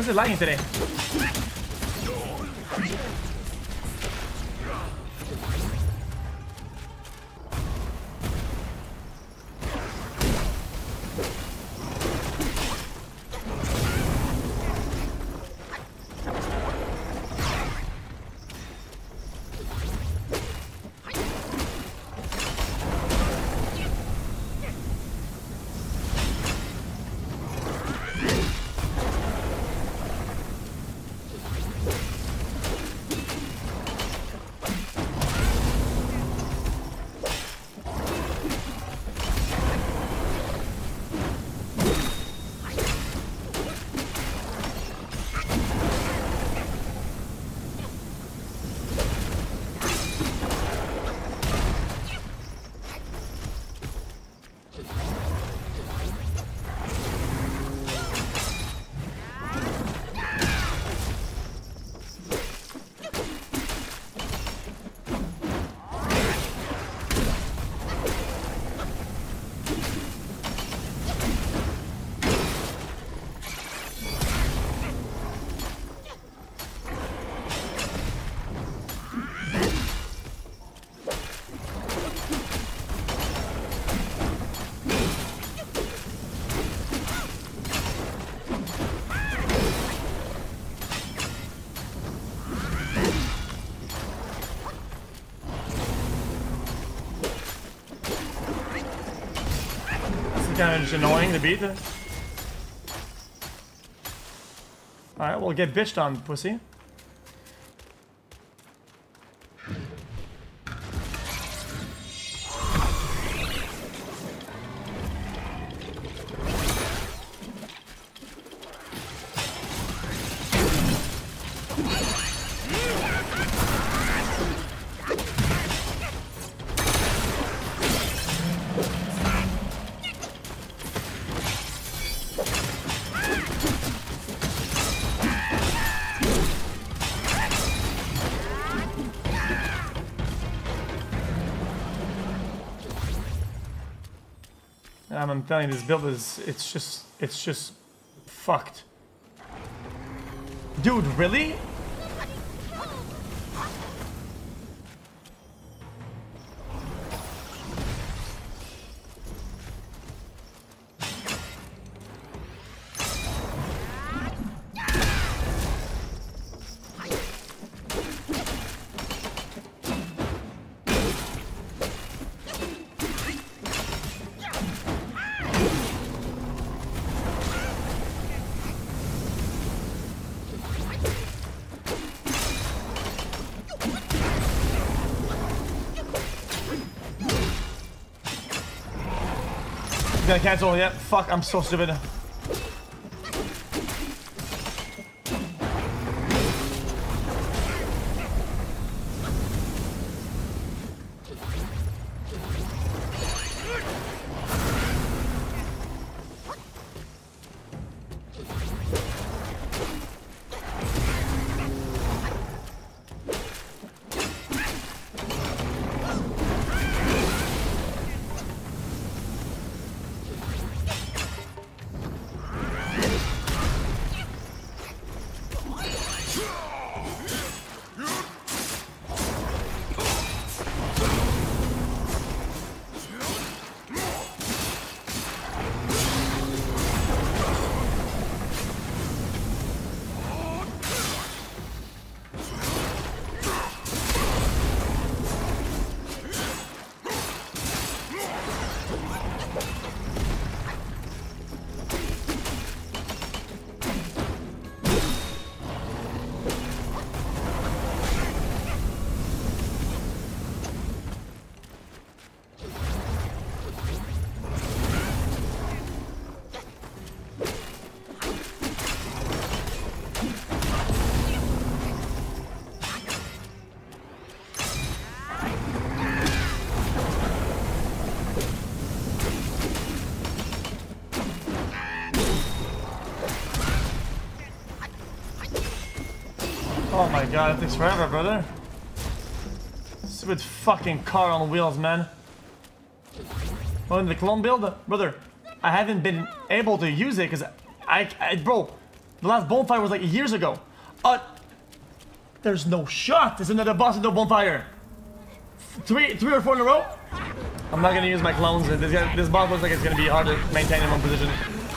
is it lagging today? Kind of just annoying to beat. Alright, we'll get bitched on, pussy. I'm telling you, this build is, it's just fucked. Dude, really? Gonna cancel yet? Fuck, I'm so stupid. Oh my god, it takes forever, brother. Stupid fucking car on wheels, man. Oh, in the clone build, brother, I haven't been able to use it because bro, The last bonfire was like years ago. There's no shot. There's another boss with no bonfire. Three or four in a row? I'm not gonna use my clones. This boss looks like it's gonna be hard to maintain in one position.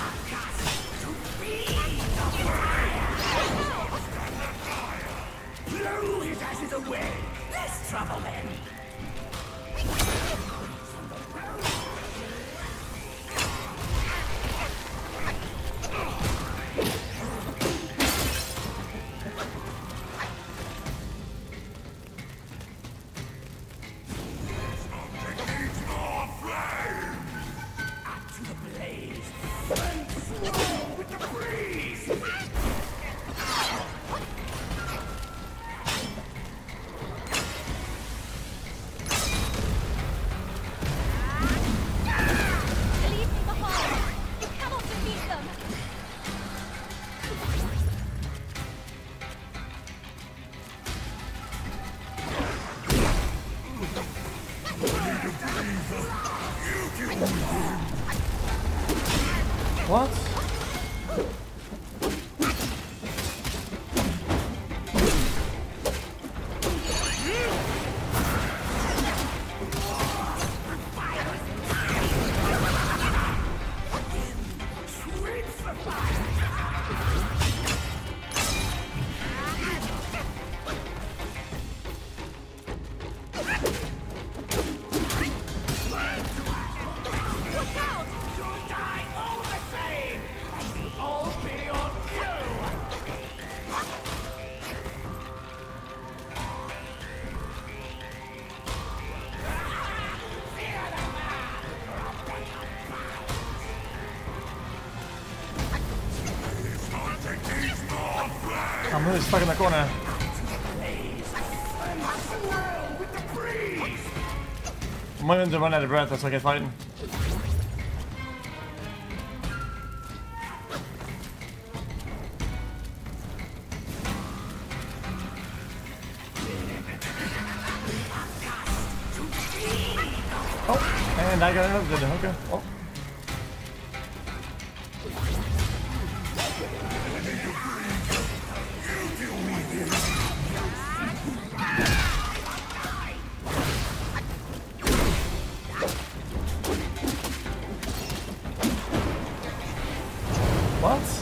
What? I'm really stuck in the corner. I'm going to run out of breath, that's okay fighting. Oh, and I got another hooker. Oh. What?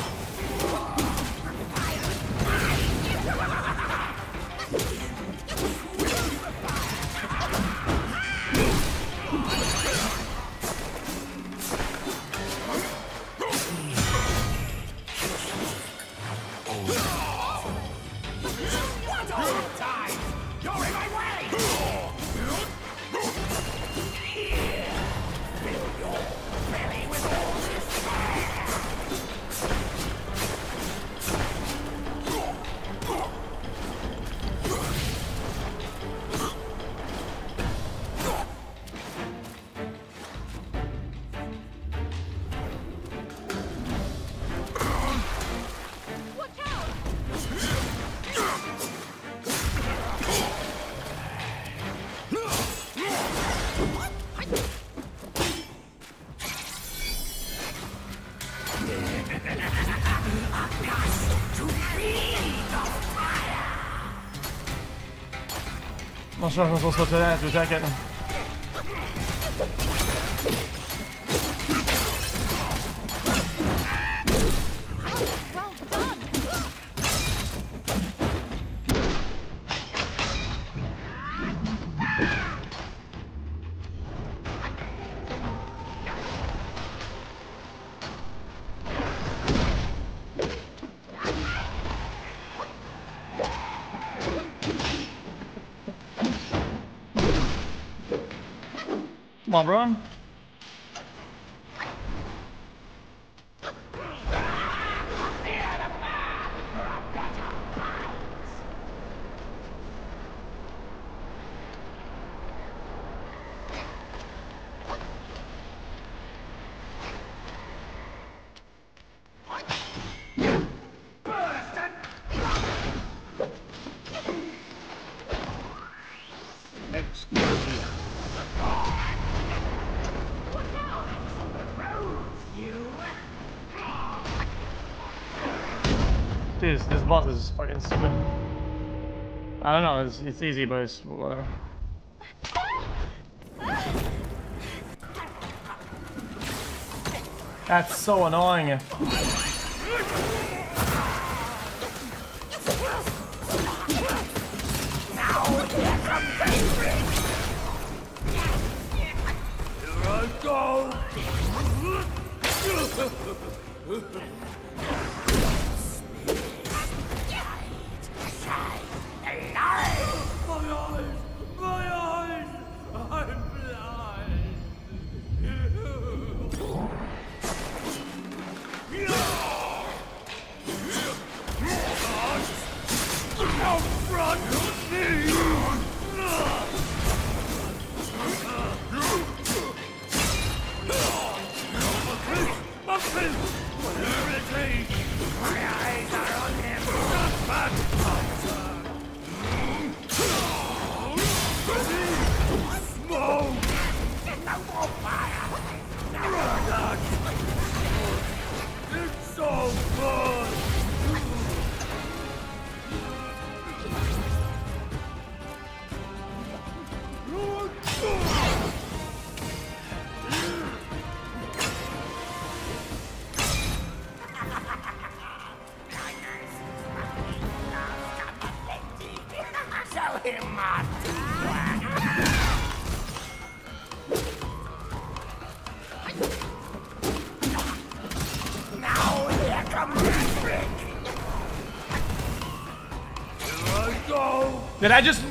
Not sure if I'm supposed to go to that to attack it. Come on, bro. This boss is fucking stupid. I don't know, it's easy, but it's whatever. That's so annoying. Go! My eyes! I'm blind! Confront me! Muffin! Whatever it takes! My eyes are on him! Not bad! Smoke! No fire! Product! It's so good! Show him my now here comes the trick. Here I go. Did I just...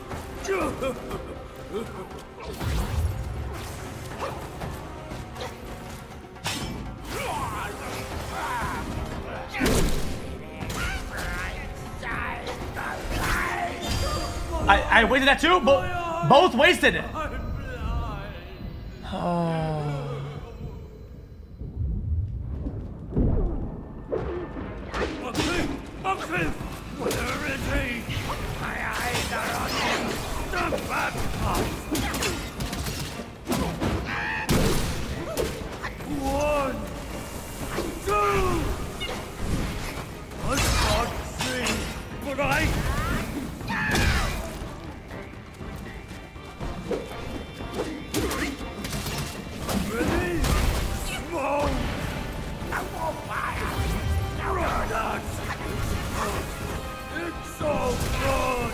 I wasted that too? Both wasted it. Oh. Muffin! Whatever it takes! My eyes are on him! The bad part! One! Two! I can't see, but I... Ready? Smoke! No more fire! No more. It's so good!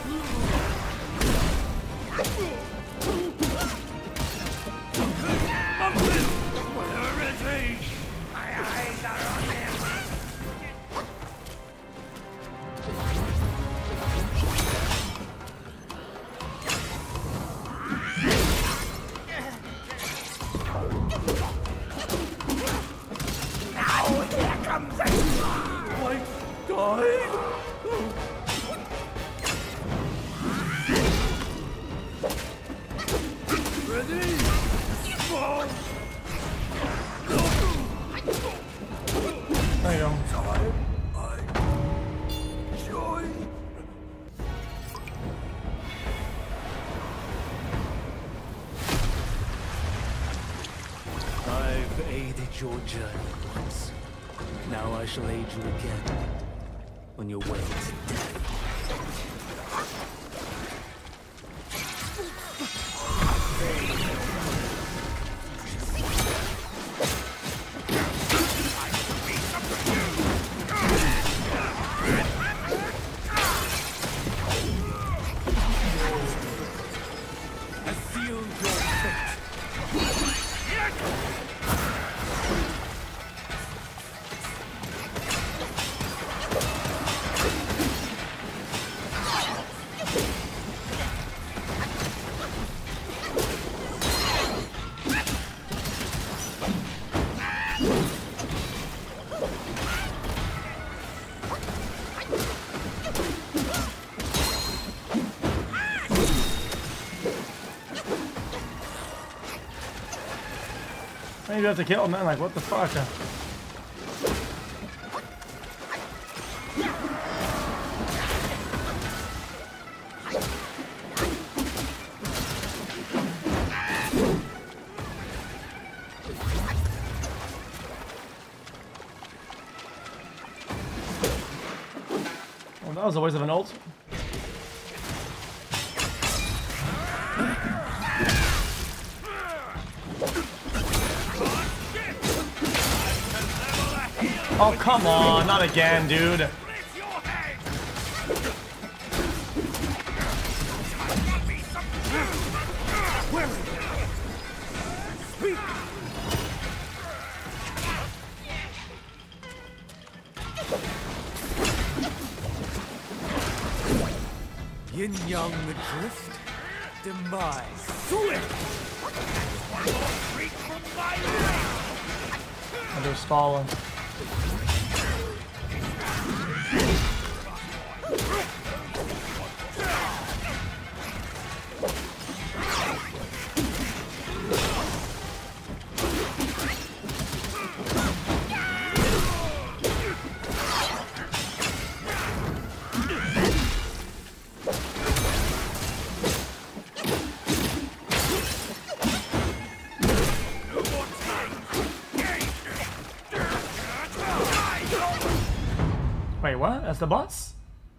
Muffin! Whatever it takes! My eyes are on him! Now here comes it! My God! Ready? Smoke! There you go. Time I join. I've aided your journey once. Now I shall aid you again on your way to death. I feel your fate. You have to kill him, man. Like, what the fuck? was a waste of an ult. Oh, come on, not again, dude. Yin Yang adrift, demise. Under stall. Wait, what? That's the boss?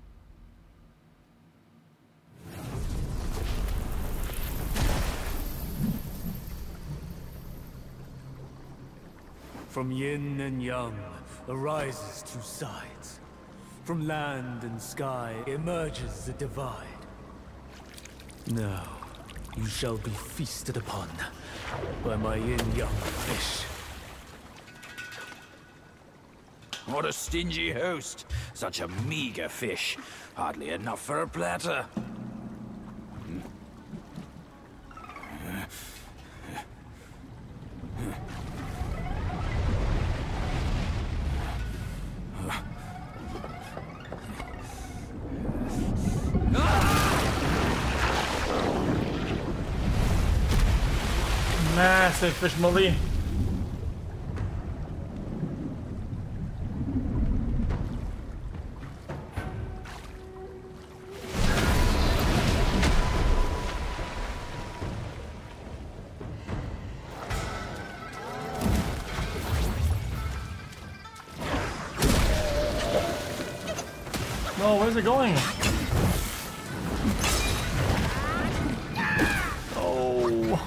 From yin and yang arises two sides. From land and sky emerges a divide. Now, you shall be feasted upon by my yin-yang fish. What a stingy host. Such a meager fish. Hardly enough for a platter. Massive fish melee. No, where's it going? Oh.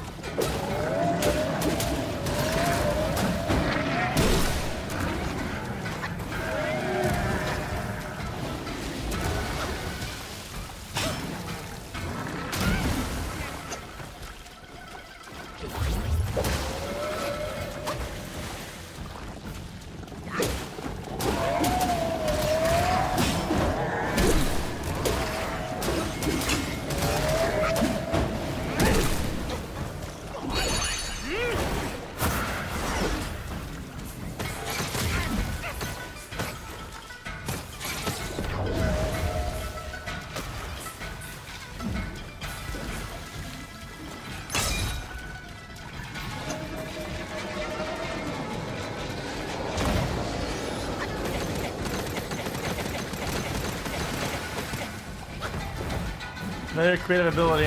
Very creative ability.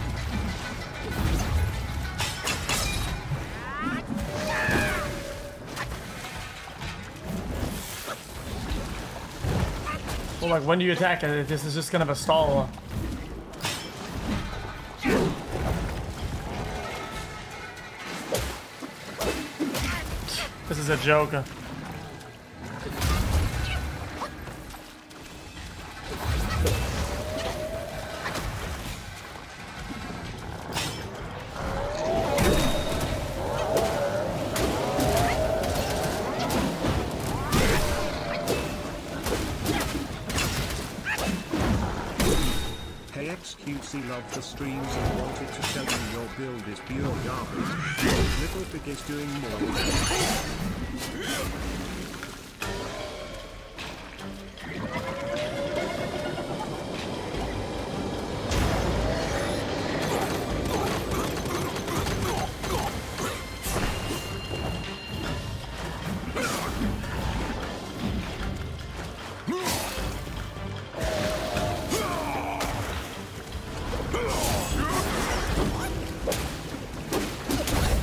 Well, like when do you attack it? This is just kind of a stall. This is a joke. XQC loved the streams and wanted to tell you your build is pure garbage. Little Pig is doing more.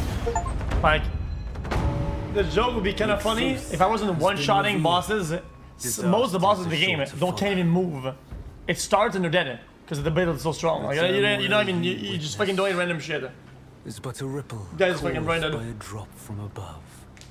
Like, the joke would be kind of funny if I wasn't one-shotting bosses most of the bosses in the Disasters game are sure to don't can't even move. It starts and they're dead because the build is so strong. Like, you know what I mean? You just fucking doing random shit. Is but a ripple Guys fucking caused right by a drop from above.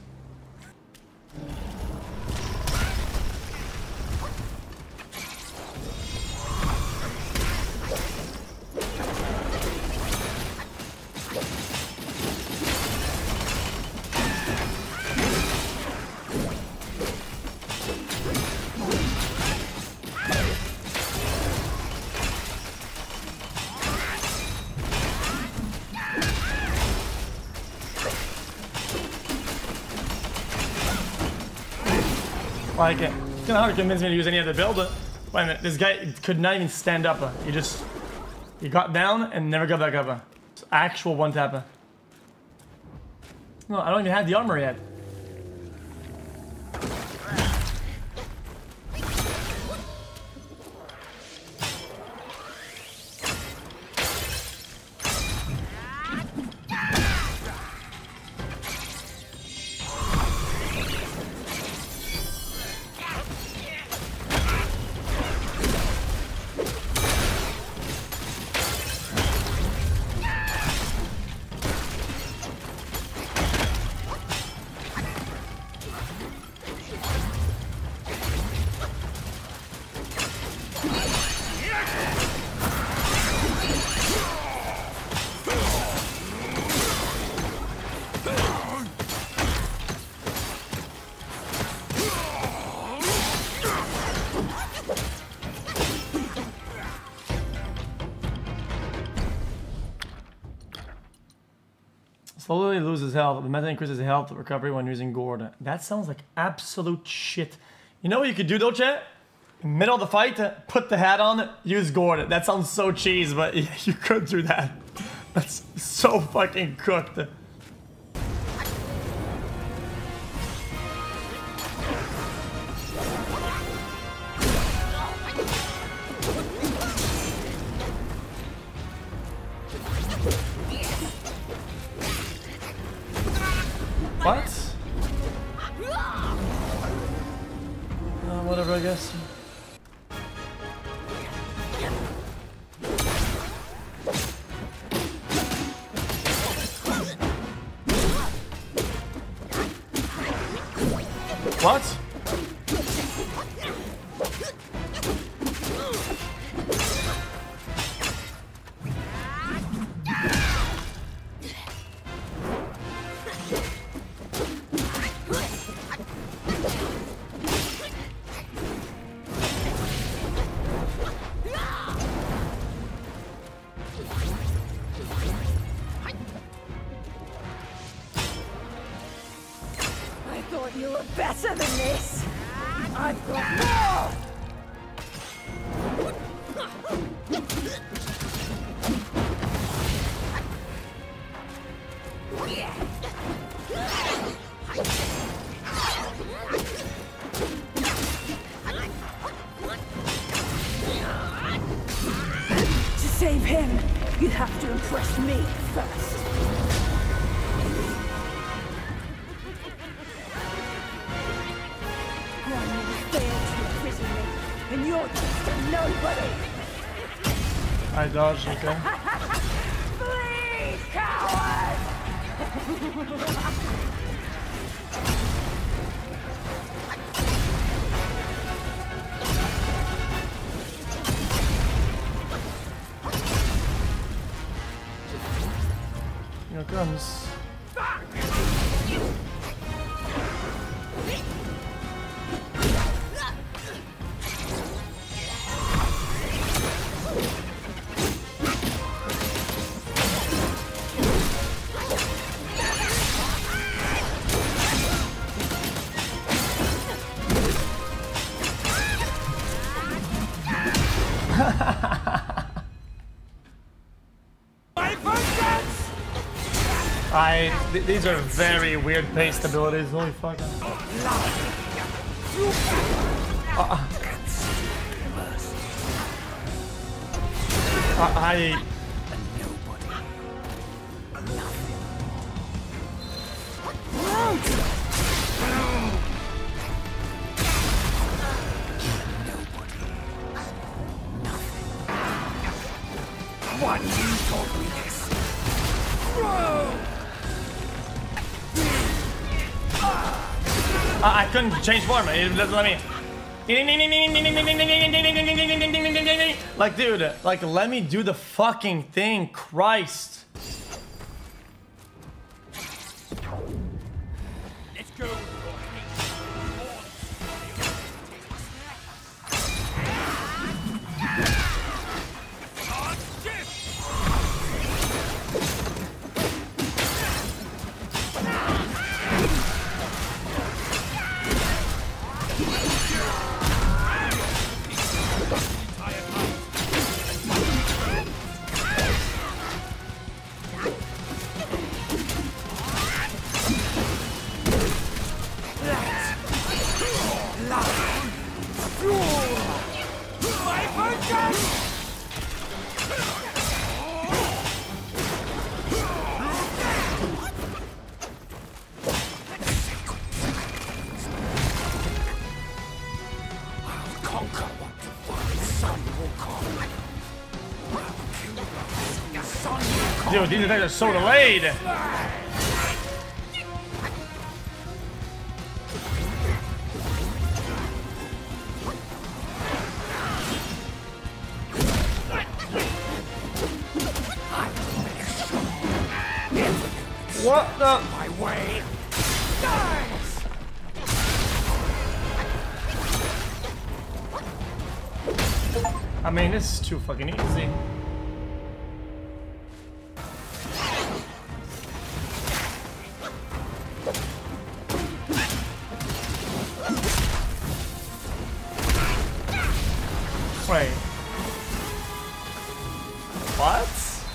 Like, it's kind of hard to convince me to use any other build. Wait a minute, this guy could not even stand up. He got down and never got back up. It's actual one tapper. No, I don't even have the armor yet. Slowly loses health. The method increases health recovery when using gourd. That sounds like absolute shit. You know what you could do though, chat? In the middle of the fight, put the hat on, use gourd. That sounds so cheese, but yeah, you could do that. That's so fucking cooked. What? Whatever, I guess. What? You were better than this! I've got more! To save him, you have to impress me first. And you're just a nobody! I dodged, okay. Flee, coward! Here it comes. These are very weird paced abilities. Holy fuck. I couldn't change form. It doesn't let me. Like, dude, like, let me do the fucking thing, Christ. Let's go. Dude, these attacks are so delayed. What the? My way. I mean, this is too fucking easy. Wait. What?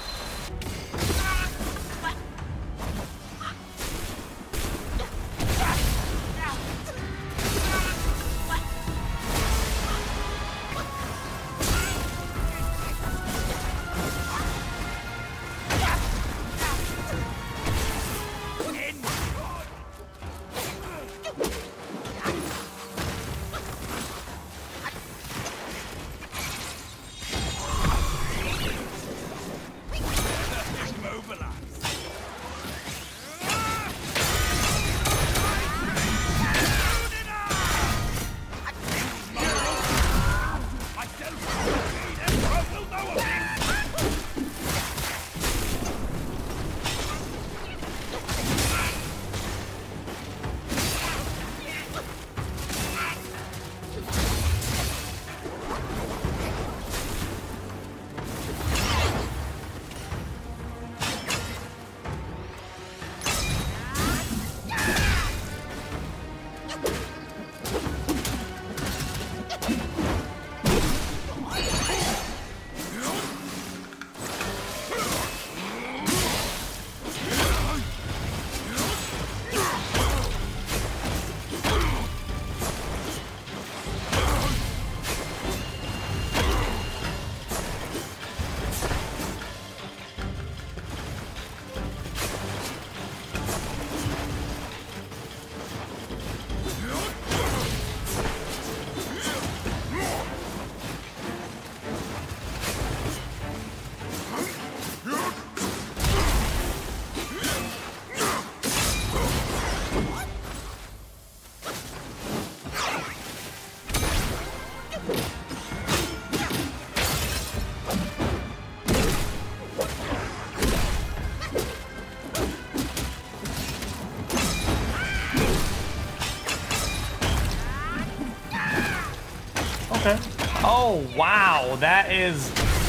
Okay. Oh, wow. That is...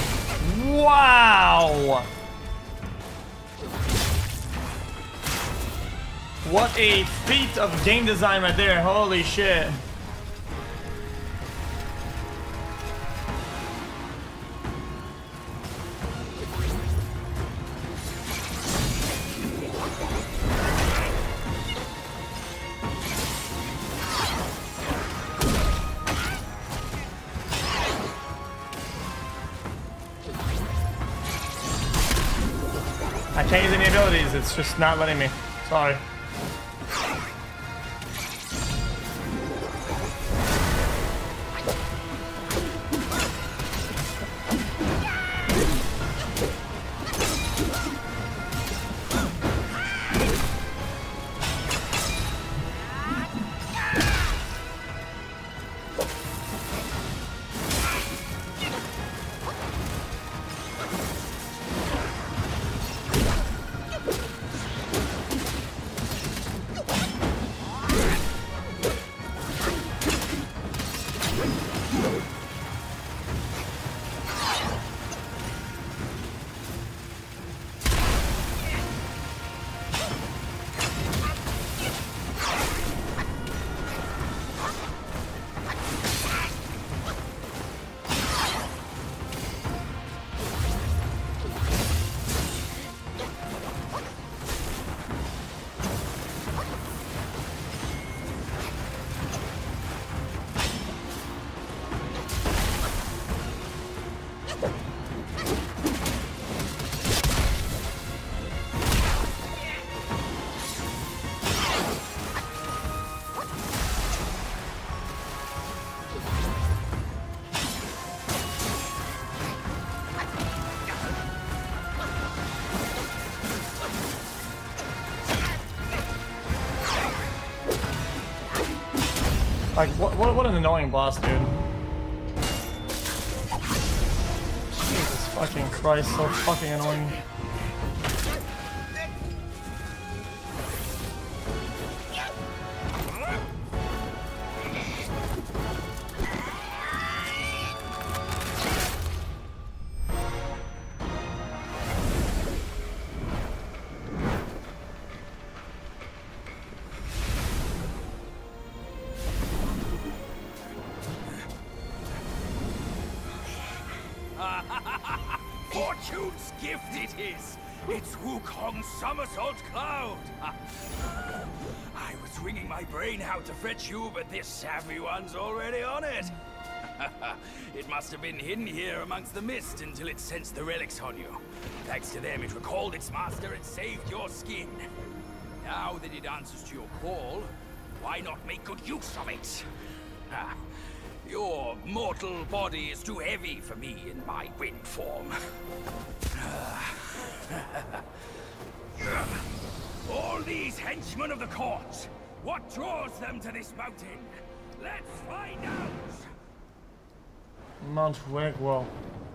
Wow. What a feat of game design right there. Holy shit. I can't use any abilities, it's just not letting me. Sorry. Like, what an annoying boss, dude. Jesus fucking Christ, so fucking annoying. Fortune's gift it is! It's Wukong's somersault cloud! I was wringing my brain how to fetch you, but this savvy one's already on it! It must have been hidden here amongst the mist until it sensed the relics on you. Thanks to them, it recalled its master and saved your skin. Now that it answers to your call, why not make good use of it? Your mortal body is too heavy for me in my wind form. All these henchmen of the court, what draws them to this mountain? Let's find out! Mount Wegwall.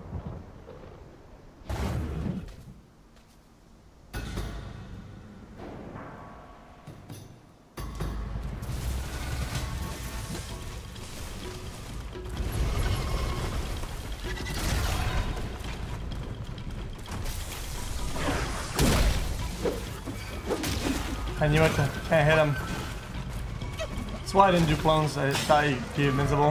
I knew it. Can't hit him. That's why I didn't do clones. I thought he'd be invincible.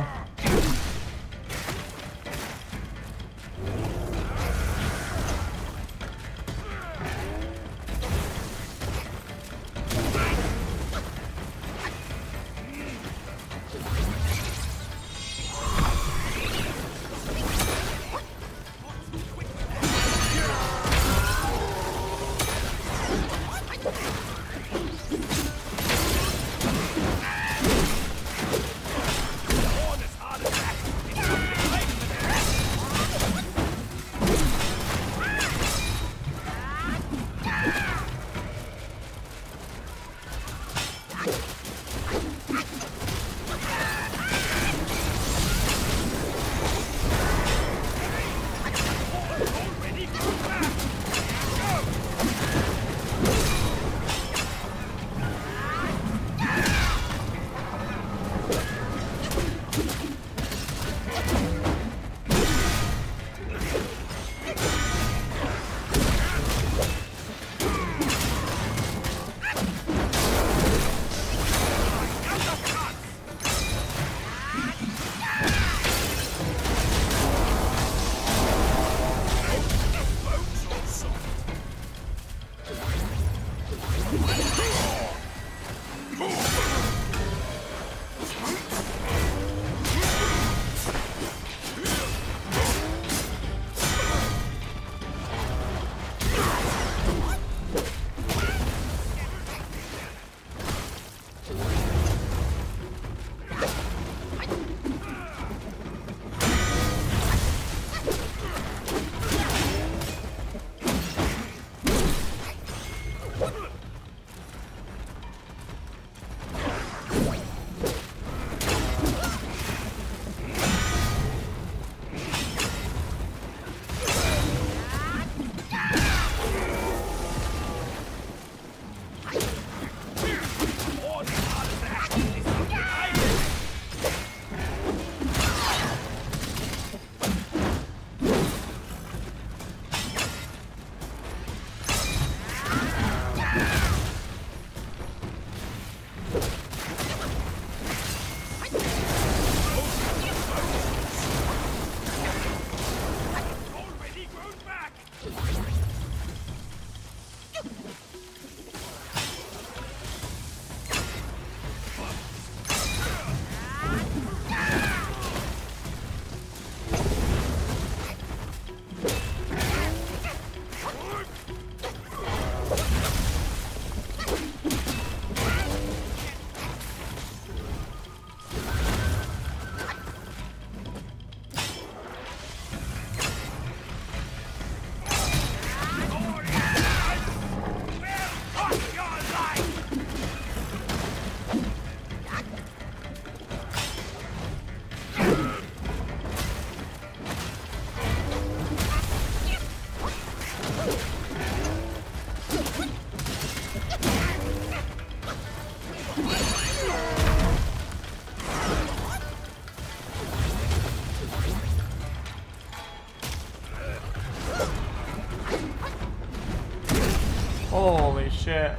Holy shit.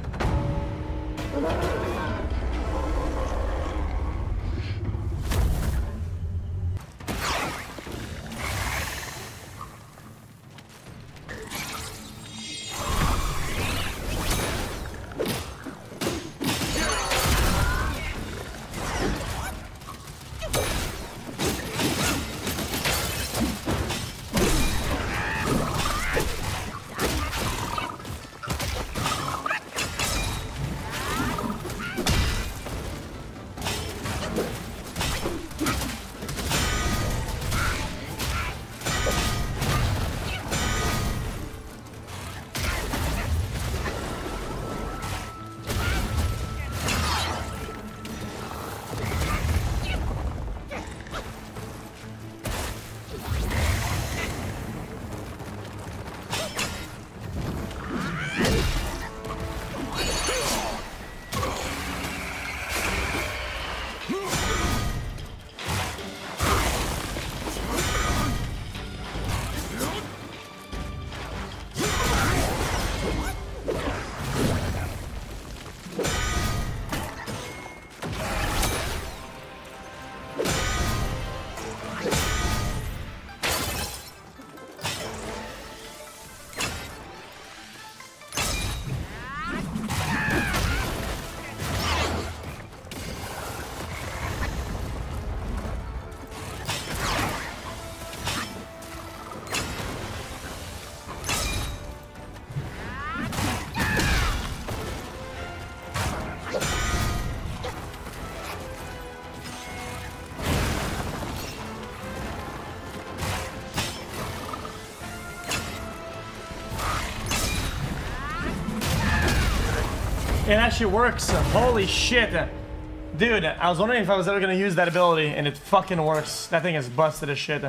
It actually works. Holy shit. Dude, I was wondering if I was ever gonna use that ability, and it fucking works. That thing is busted as shit.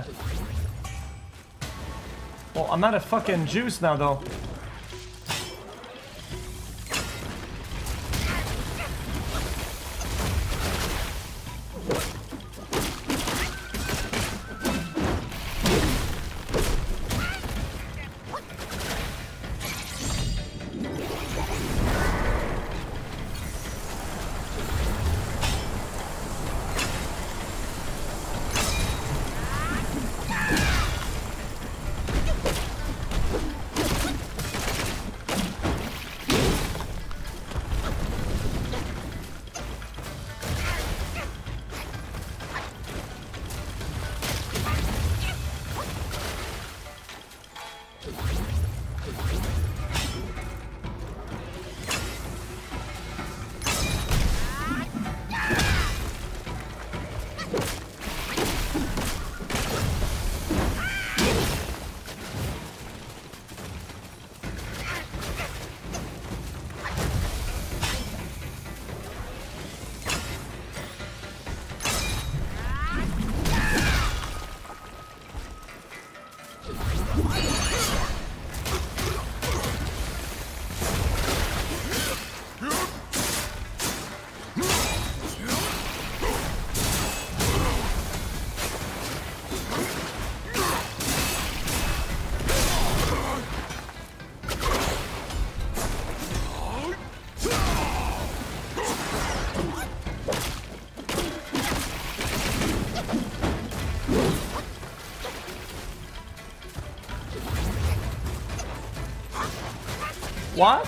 Well, I'm out of fucking juice now, though. What?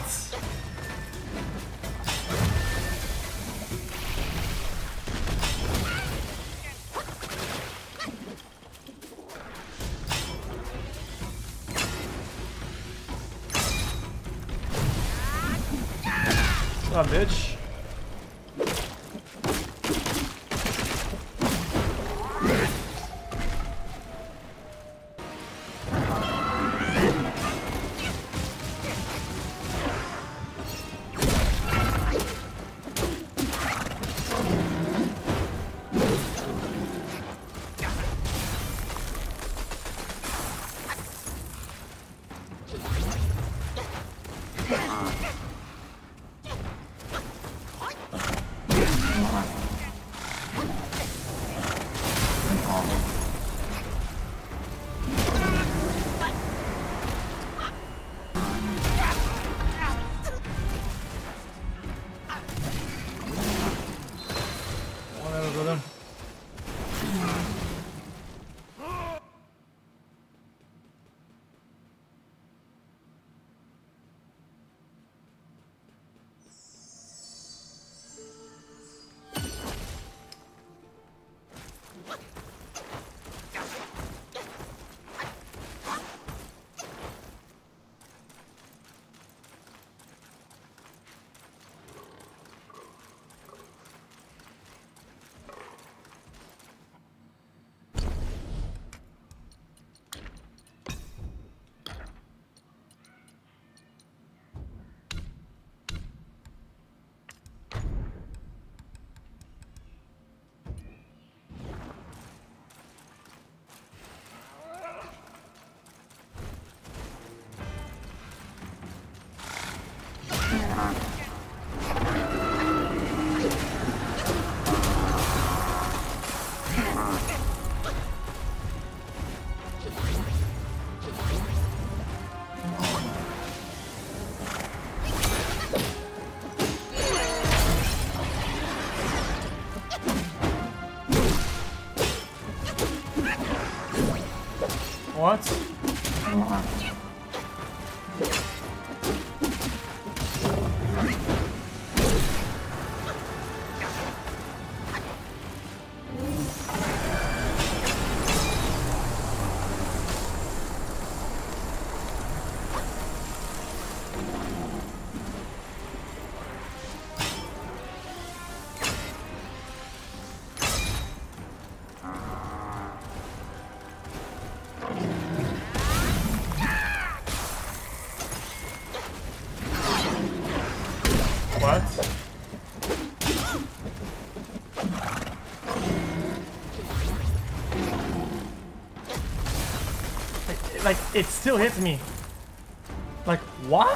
Oh, bitch. What? What? Like, it still hits me. Like, what?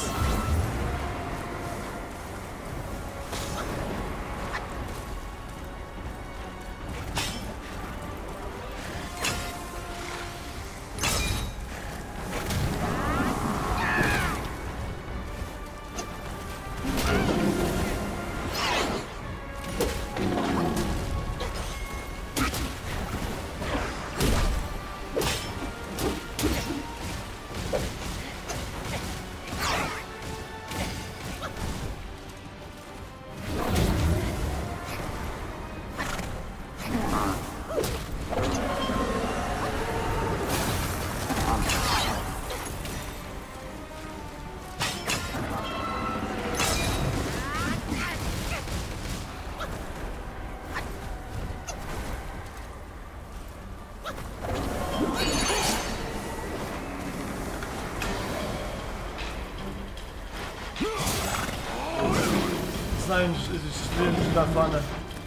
It's not even, it's just not fun.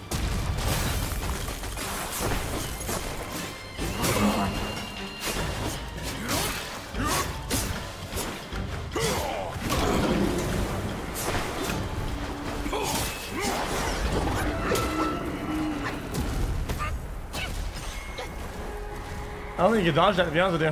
I don't think you can dodge that, to be honest with you.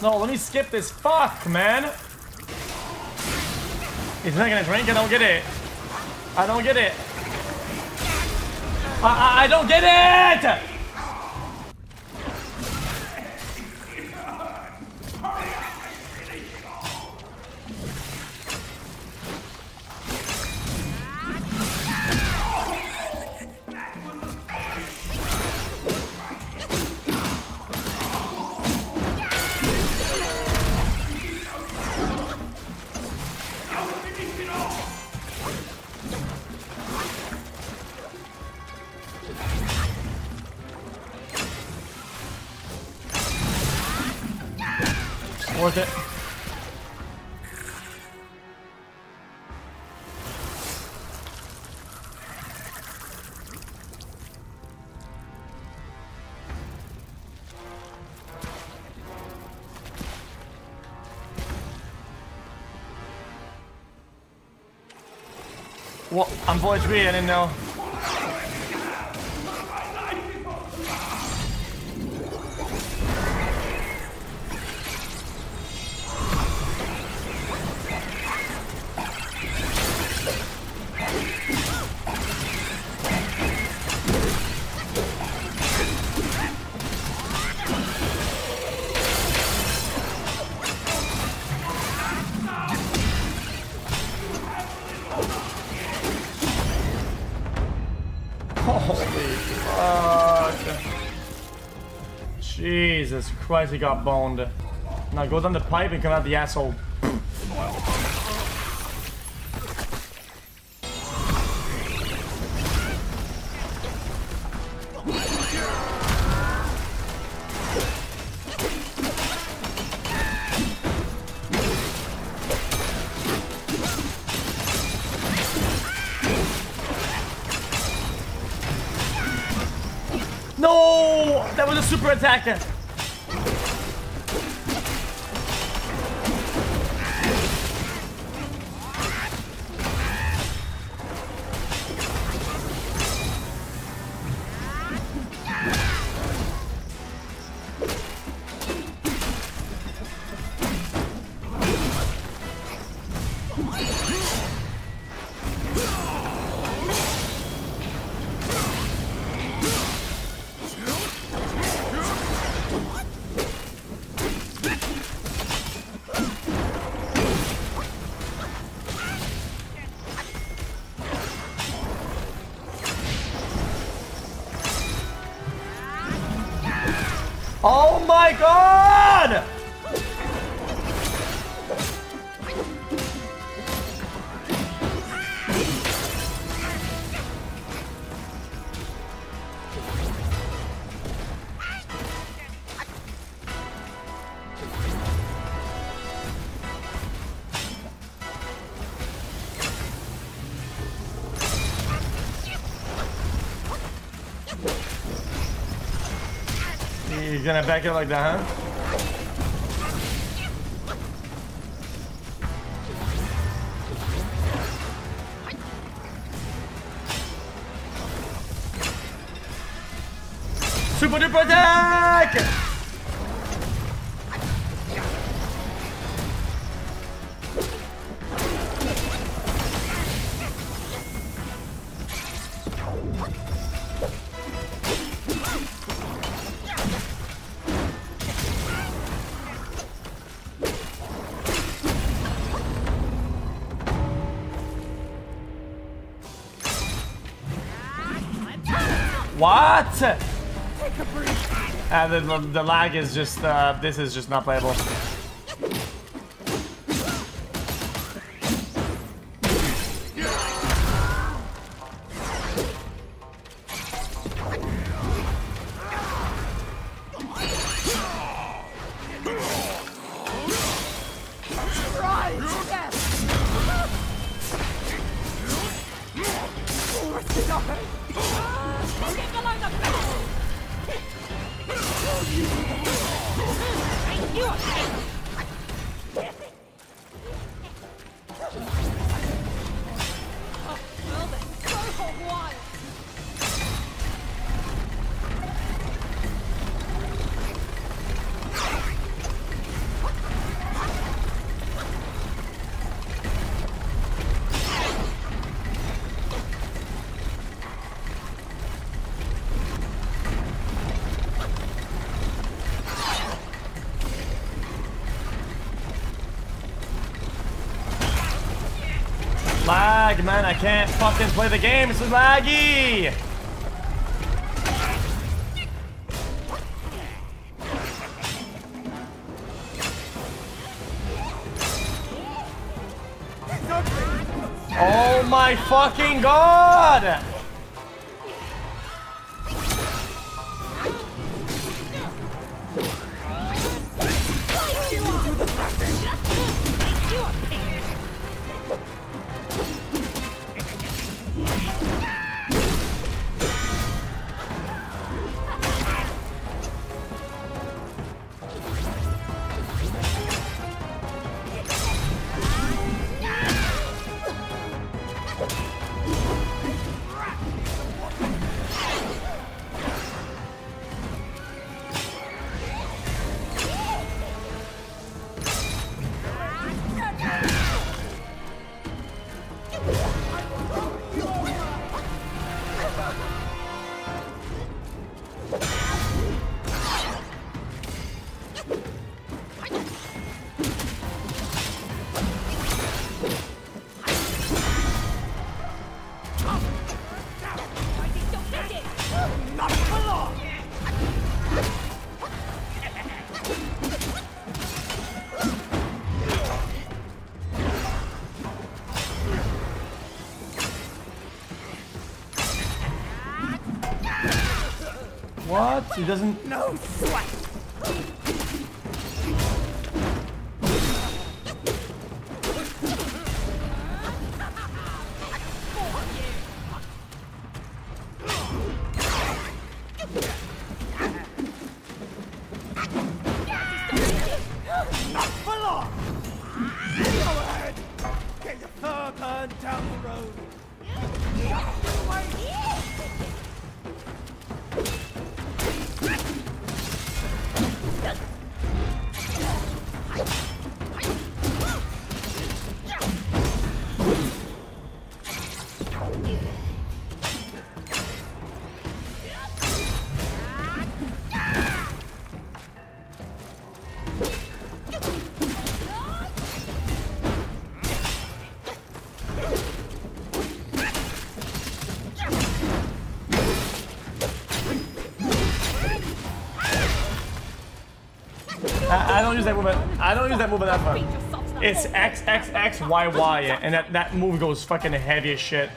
No, let me skip this. Fuck, man. He's not gonna drink. I don't get it. I don't get it. I don't get it! Worth it. Well, I'm full HP, I didn't know. Holy fuck. Jesus Christ, he got boned. Now go down the pipe and come out the asshole. No! That was a super attack! Oh my god! You're gonna back it like that, huh? Super duper attack! What? Take a breath. The lag is just, this is just not playable. Right, yes. Get below the belt. You Lag, man, I can't fucking play the game. This is laggy. Oh my fucking god! What? He doesn't. No sweat. Not for long! Go ahead! Get your fur burned down the road! I don't use that movement. I don't use that movement that much. It's X, X, X, Y, Y, and that move goes fucking heavy as shit.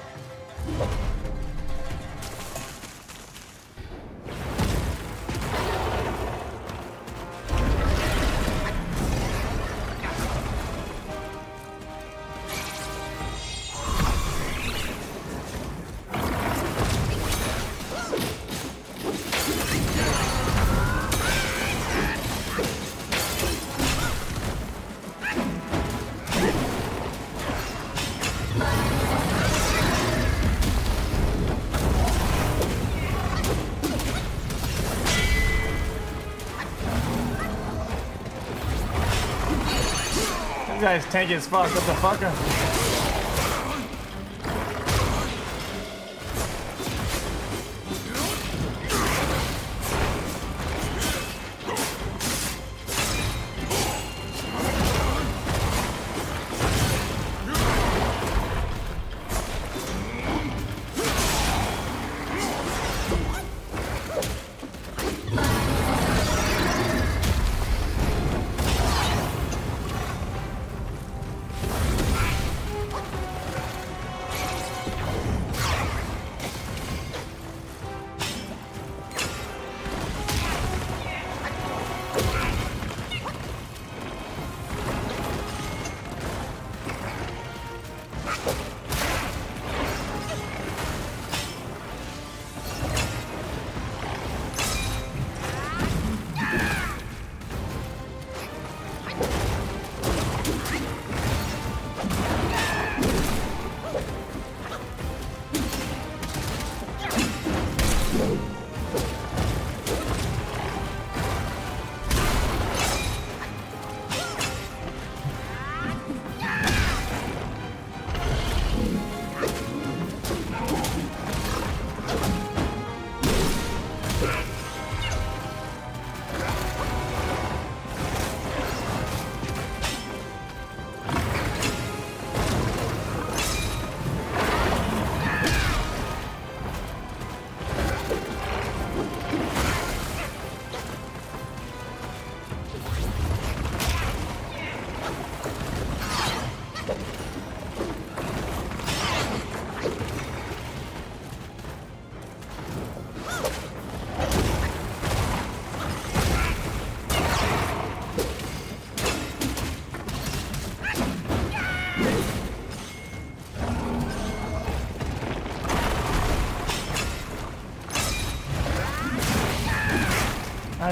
This guy's tanky as fuck, what the fucker?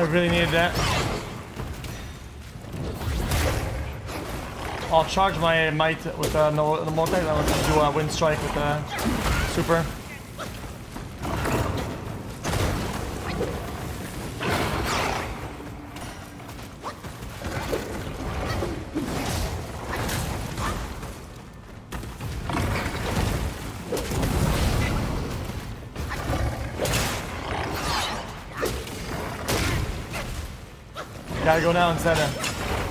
I really needed that. I'll charge my might with the multi. I want to do a wind strike with the super. Gotta go now instead of.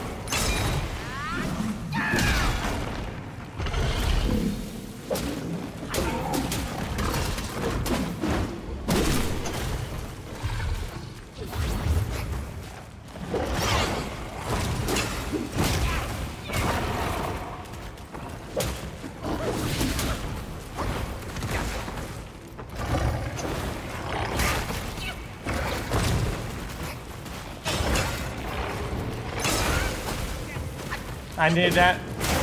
I needed that.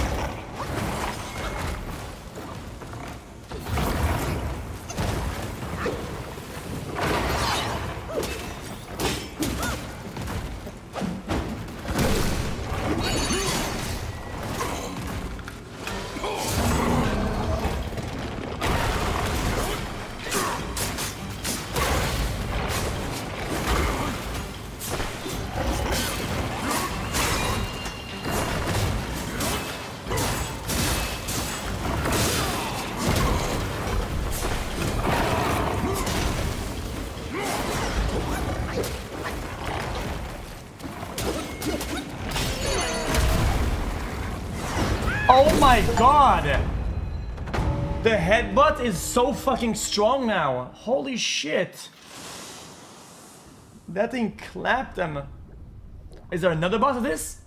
Oh my god! The headbutt is so fucking strong now. Holy shit. That thing clapped them. Is there another boss of this?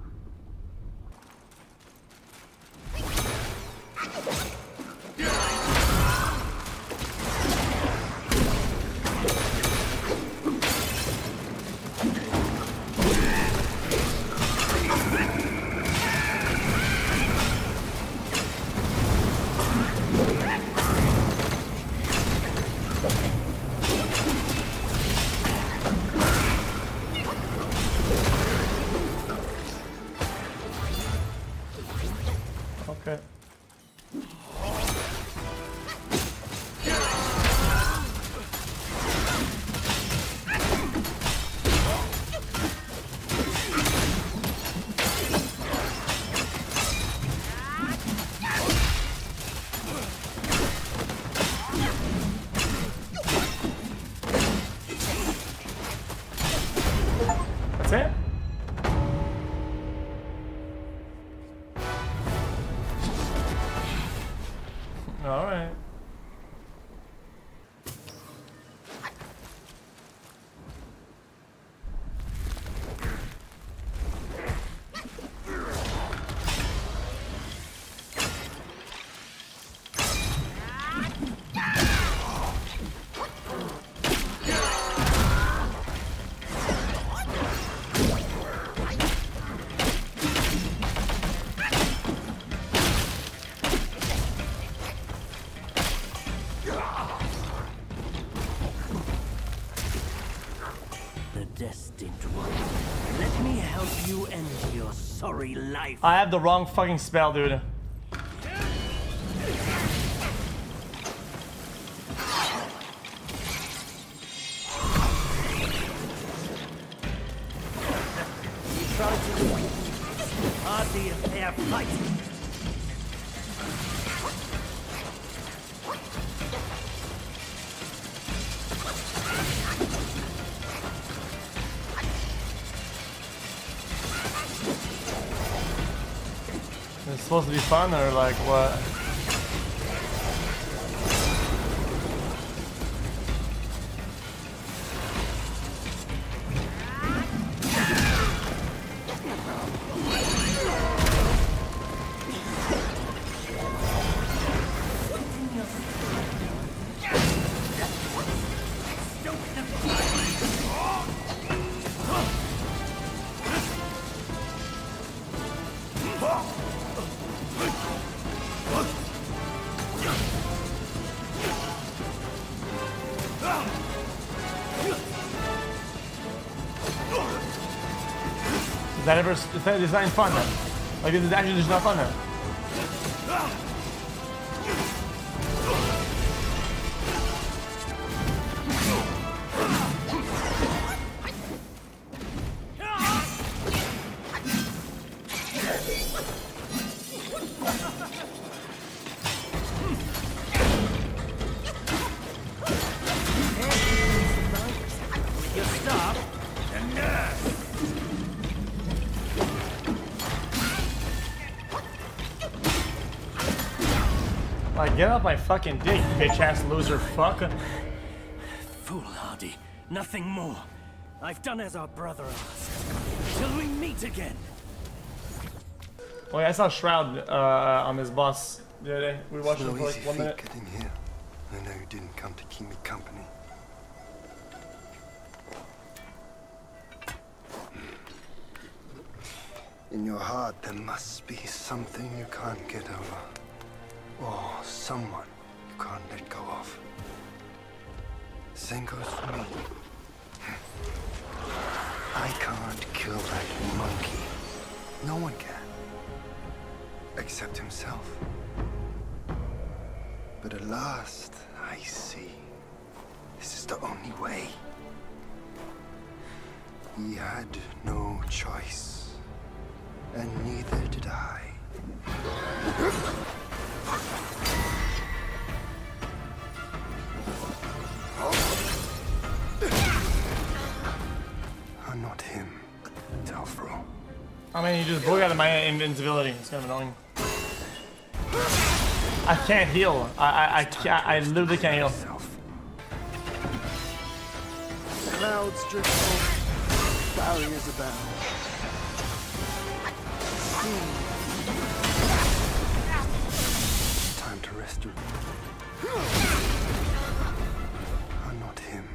Okay. That's it? All right. The destined one. Let me help you end your sorry life. I have the wrong fucking spell, dude. You tried to win. Hardly a fair fight. It's supposed to be fun or like what? Is that ever? Is that design fun? Like this is actually just not fun. Like, get off my fucking dick, bitch ass loser fuck. Foolhardy, nothing more. I've done as our brother asked. Till we meet again. Oh yeah, I saw Shroud on this boss the other day. We watched it No for like easy 1 feat minute. getting here. I know you didn't come to keep me company. In your heart, there must be something you can't get over. Or someone you can't let go of. Same goes for me. I can't kill that monkey. No one can. Except himself. But at last, I see. This is the only way. He had no choice. And neither did I. I'm not him, Telfro. I mean, you just broke out of my invincibility. It's kind of annoying. I can't heal. I can't. I literally can't heal. Clouds drift over, barriers abound. Time to rest your... I'm not him.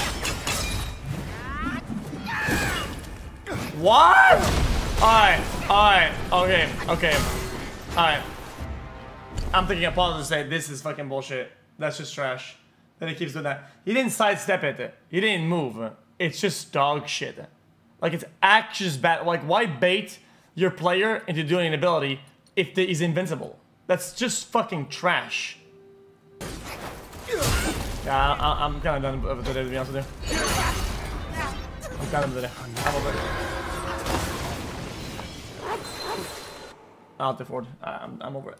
What? Alright, okay. Alright. I'm thinking Apollo to say this is fucking bullshit. That's just trash. Then he keeps doing that. He didn't sidestep it. He didn't move. It's just dog shit. Like, it's actually just bad. Like, why bait your player into doing an ability if he's invincible? That's just fucking trash. Yeah, I'm kind of done with it, to be honest with you. I'm kind of done with it. I'm over it. I'll have to afford. I'm over it.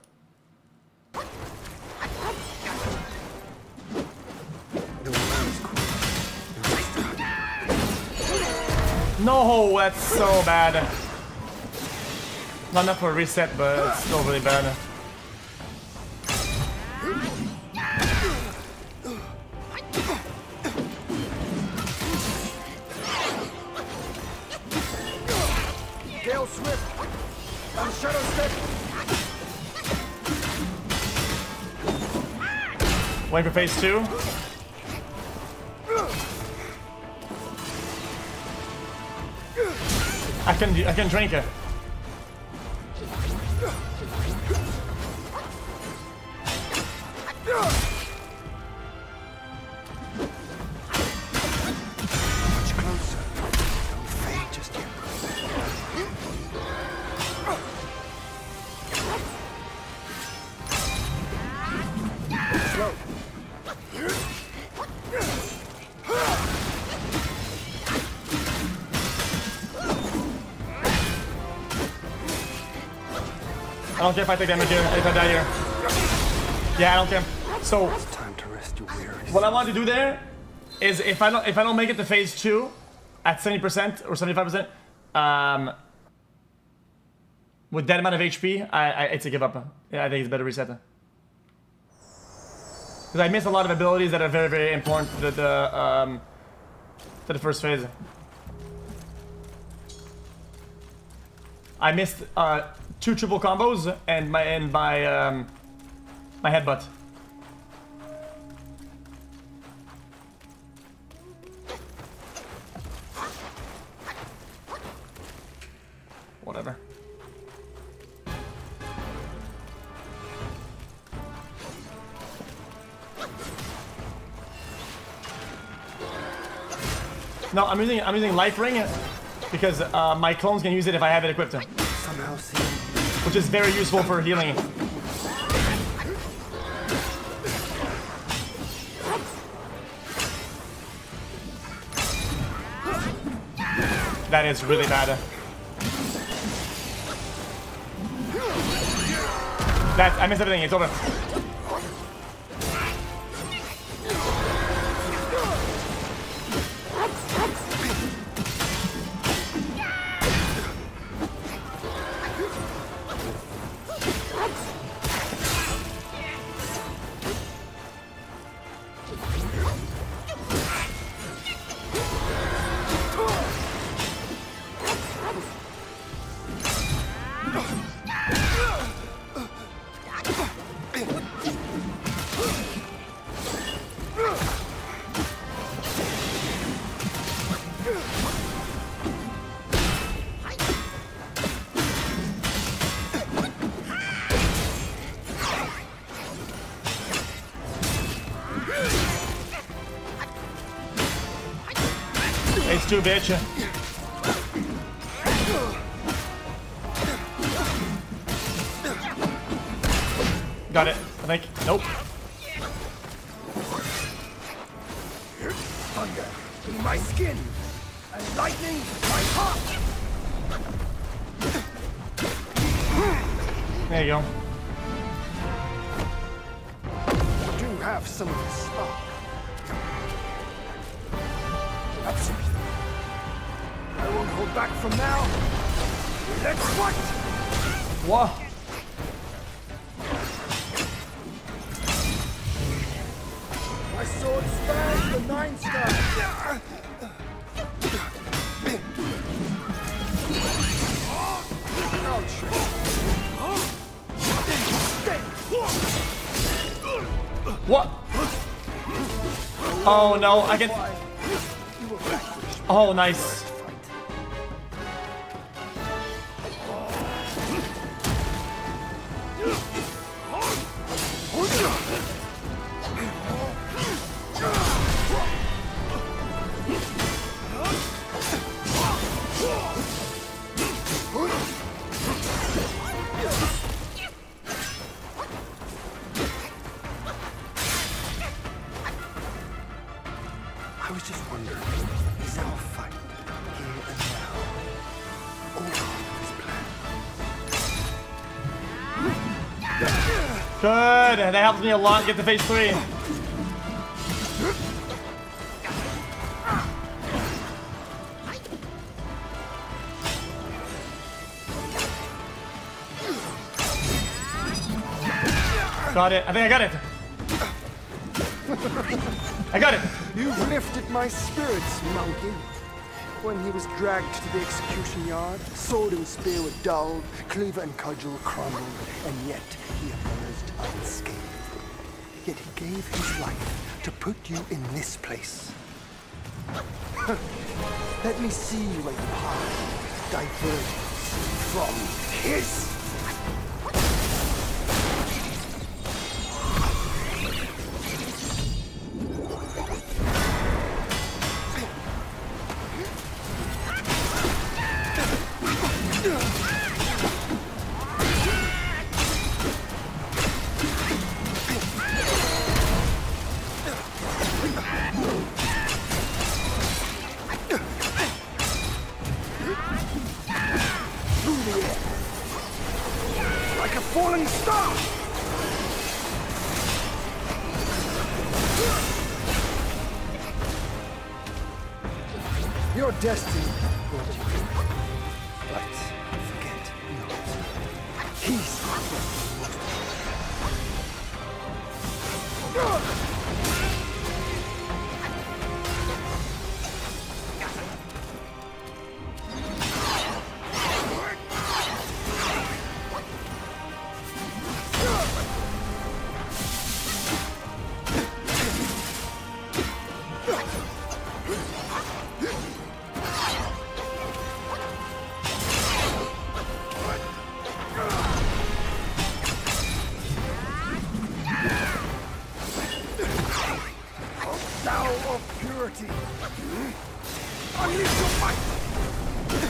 No, that's so bad. Not enough for a reset, but it's still really bad. Gale Swift! On Shadow Step! Wait for phase 2. I can drink it. Much closer. Don't fade just yet. Slow. I don't care if I take damage here, if I die here. Yeah, I don't care. So It's time to rest your weary. what I want to do there is if I don't make it to phase 2 at 70% or 75%, with that amount of HP, it's a give up. Yeah, I think it's better reset. Because I missed a lot of abilities that are very, very important to the first phase. I missed 2 triple combos and my headbutt. Whatever. No, I'm using life ring because my clones can use it if I have it equipped, Somehow seem which is very useful for healing. That is really bad. I missed everything. It's over. H2, bitch. Got it, I think. Nope. Thunder in my skin, and lightning in my heart. There you go. I do have some of the spark. Absolutely. I won't hold back from now. Let's fight! What? My sword spans the Nine Stars. What? Oh no, I can. Oh, nice. I was just wondering, is our fight here and now all part of his plan? Good. That helps me a lot to get to phase 3. Got it. I think I got it. I got it. You've lifted my spirits, monkey. When he was dragged to the execution yard, sword and spear were dulled, cleaver and cudgel crumbled, and yet he emerged unscathed. Yet he gave his life to put you in this place. Let me see where your path diverges from his. Like a falling star! Your destiny brought you here. But forget not. He's thou of purity. Unleash your might!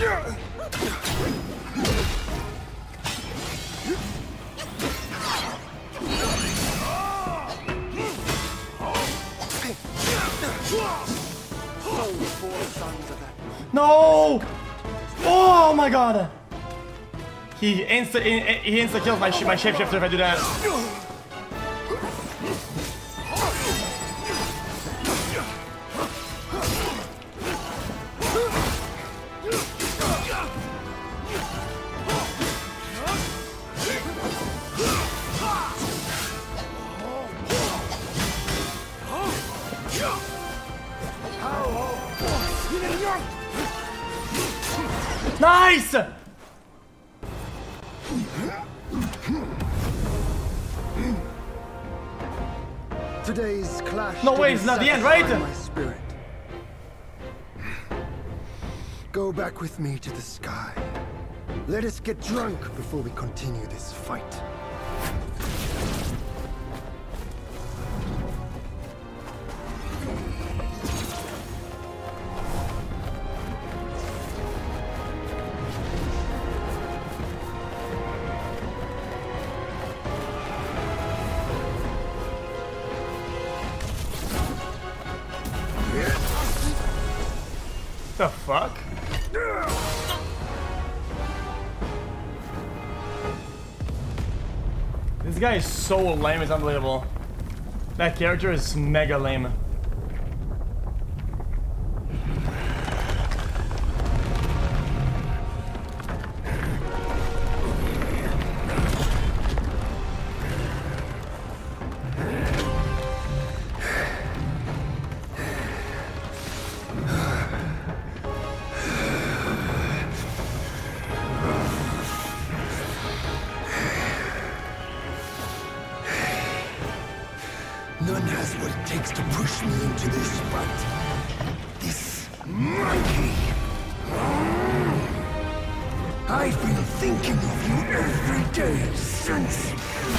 No! Oh my god! He insta kills my shapeshifter if I do that. Nice! Today's clash. No way, it's not the end, right? My spirit. Go back with me to the sky. Let us get drunk before we continue this fight. The fuck? This guy is so lame, it's unbelievable. That character is mega lame. None has what it takes to push me into this fight. This monkey. I've been thinking of you every day since.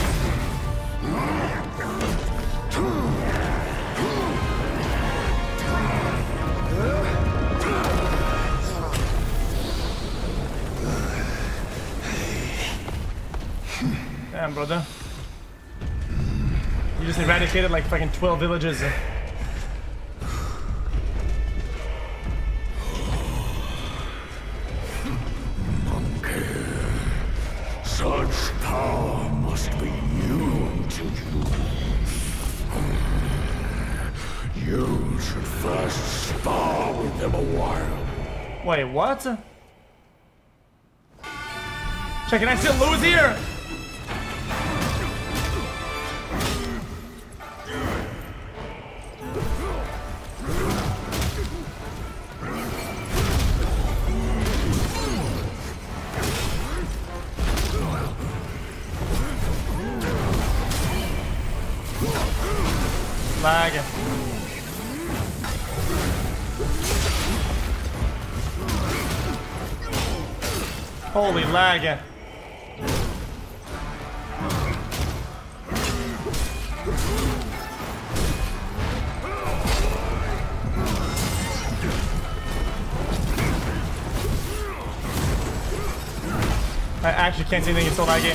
Damn, brother. You just eradicated like fucking 12 villages. Monkey. Such power must be new to you. You should first spar with them a while. Wait, what? Check, can I still lose here? Lag. Holy lag. I actually can't see anything, it's so laggy.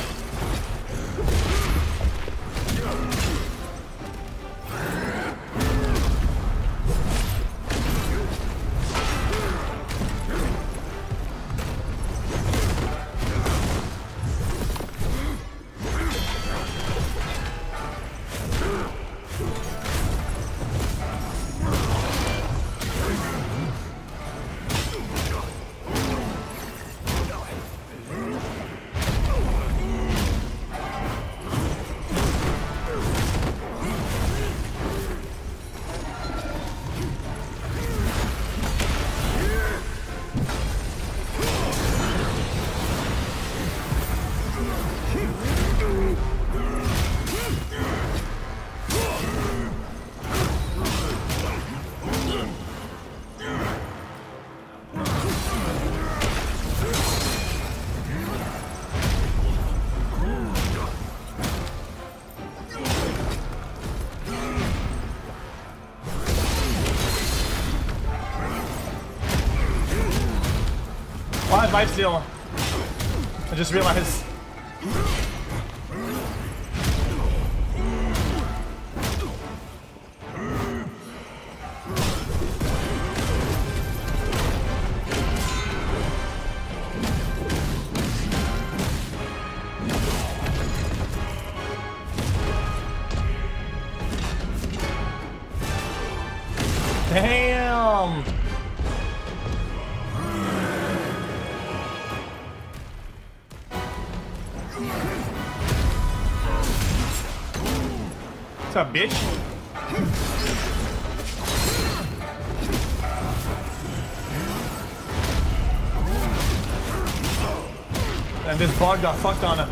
5 lifesteal. I just realized. Damn! What's up, bitch? And this bug got fucked on it.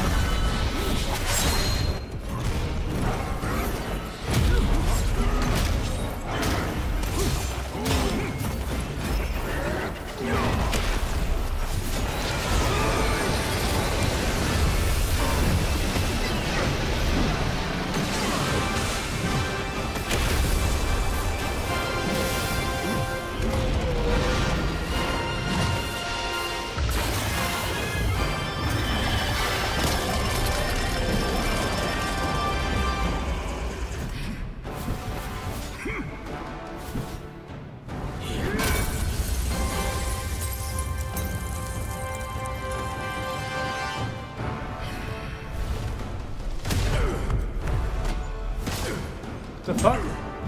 The fuck?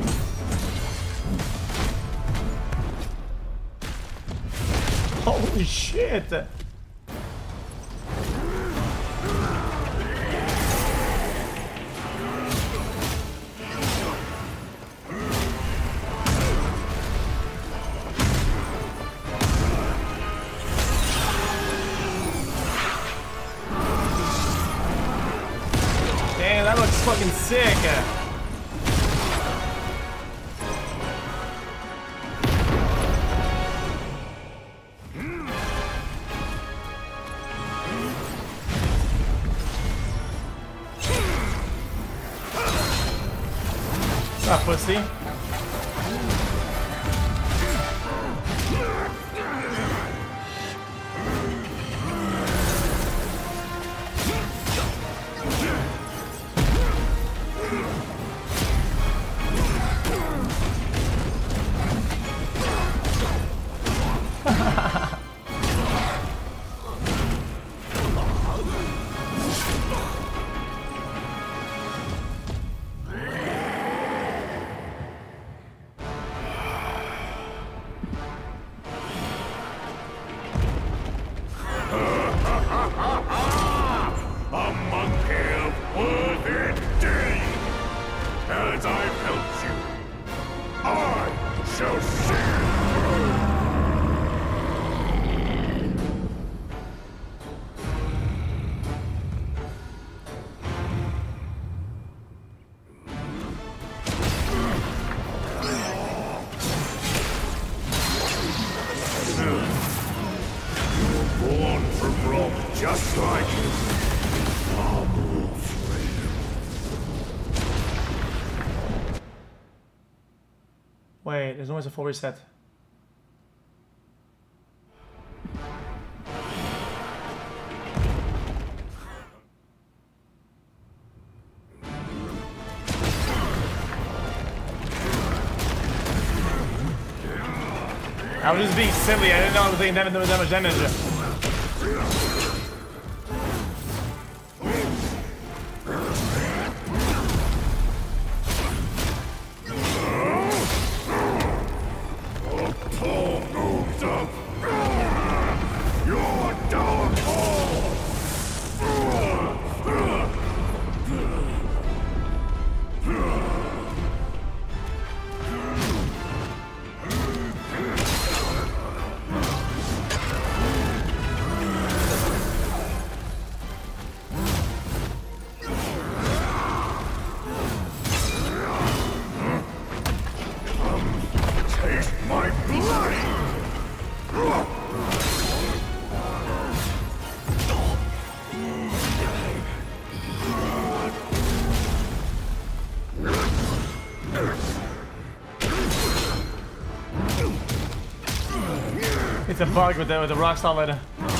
Holy shit! Damn, that looks fucking sick! What's up, pussy? Just like you. Wait, there's always a full reset. I was just being silly, I didn't know I was taking that much damage. It's a bug with the rock solid.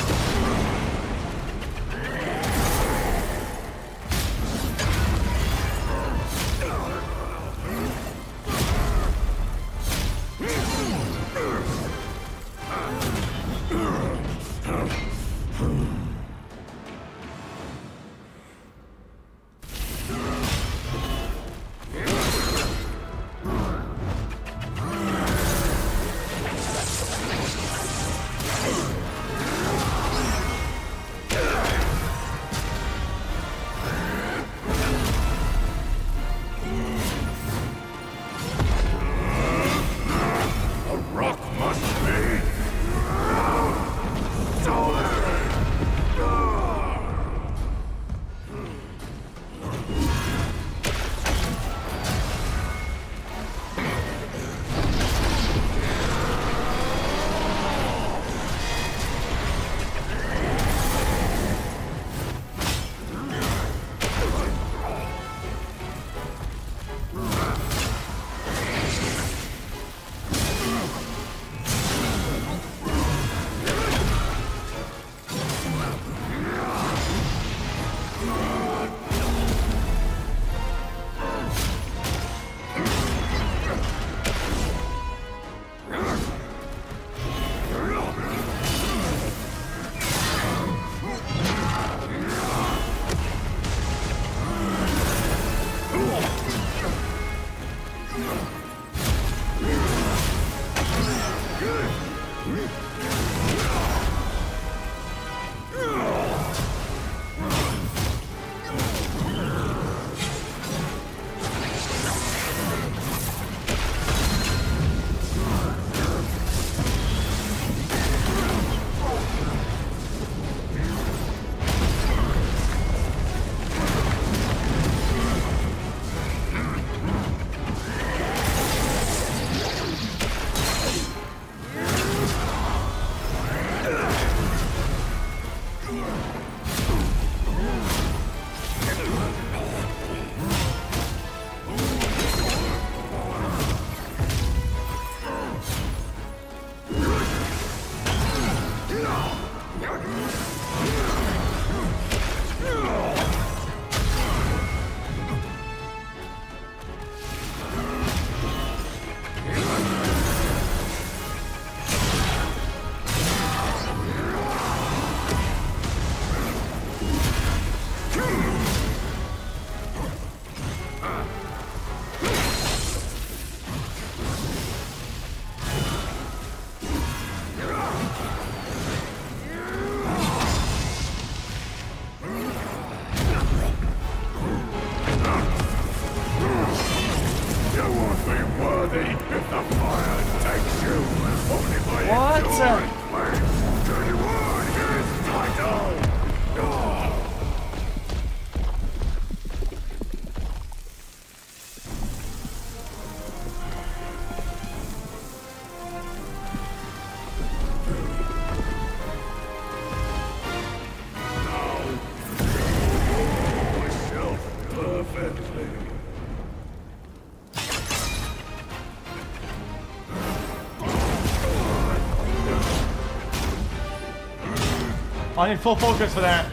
I need full focus for that.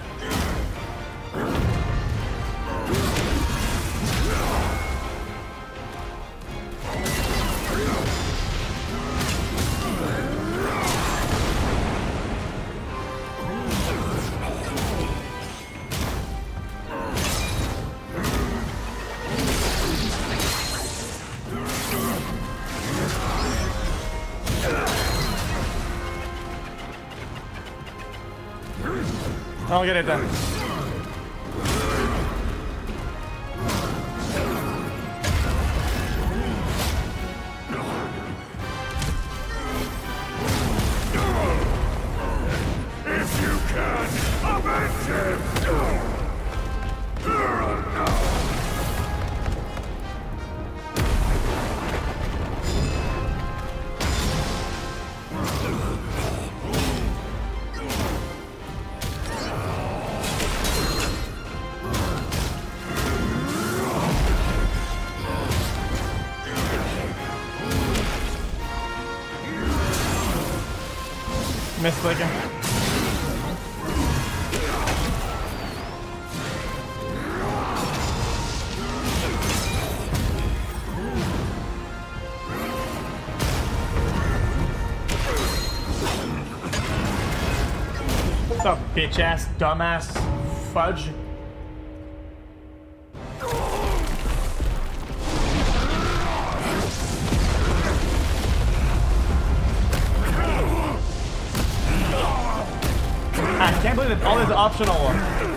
I'll get it done. If you can, avenge him! Misclicking. What's up, bitch ass, dumbass, fudge? I can't believe that all is optional.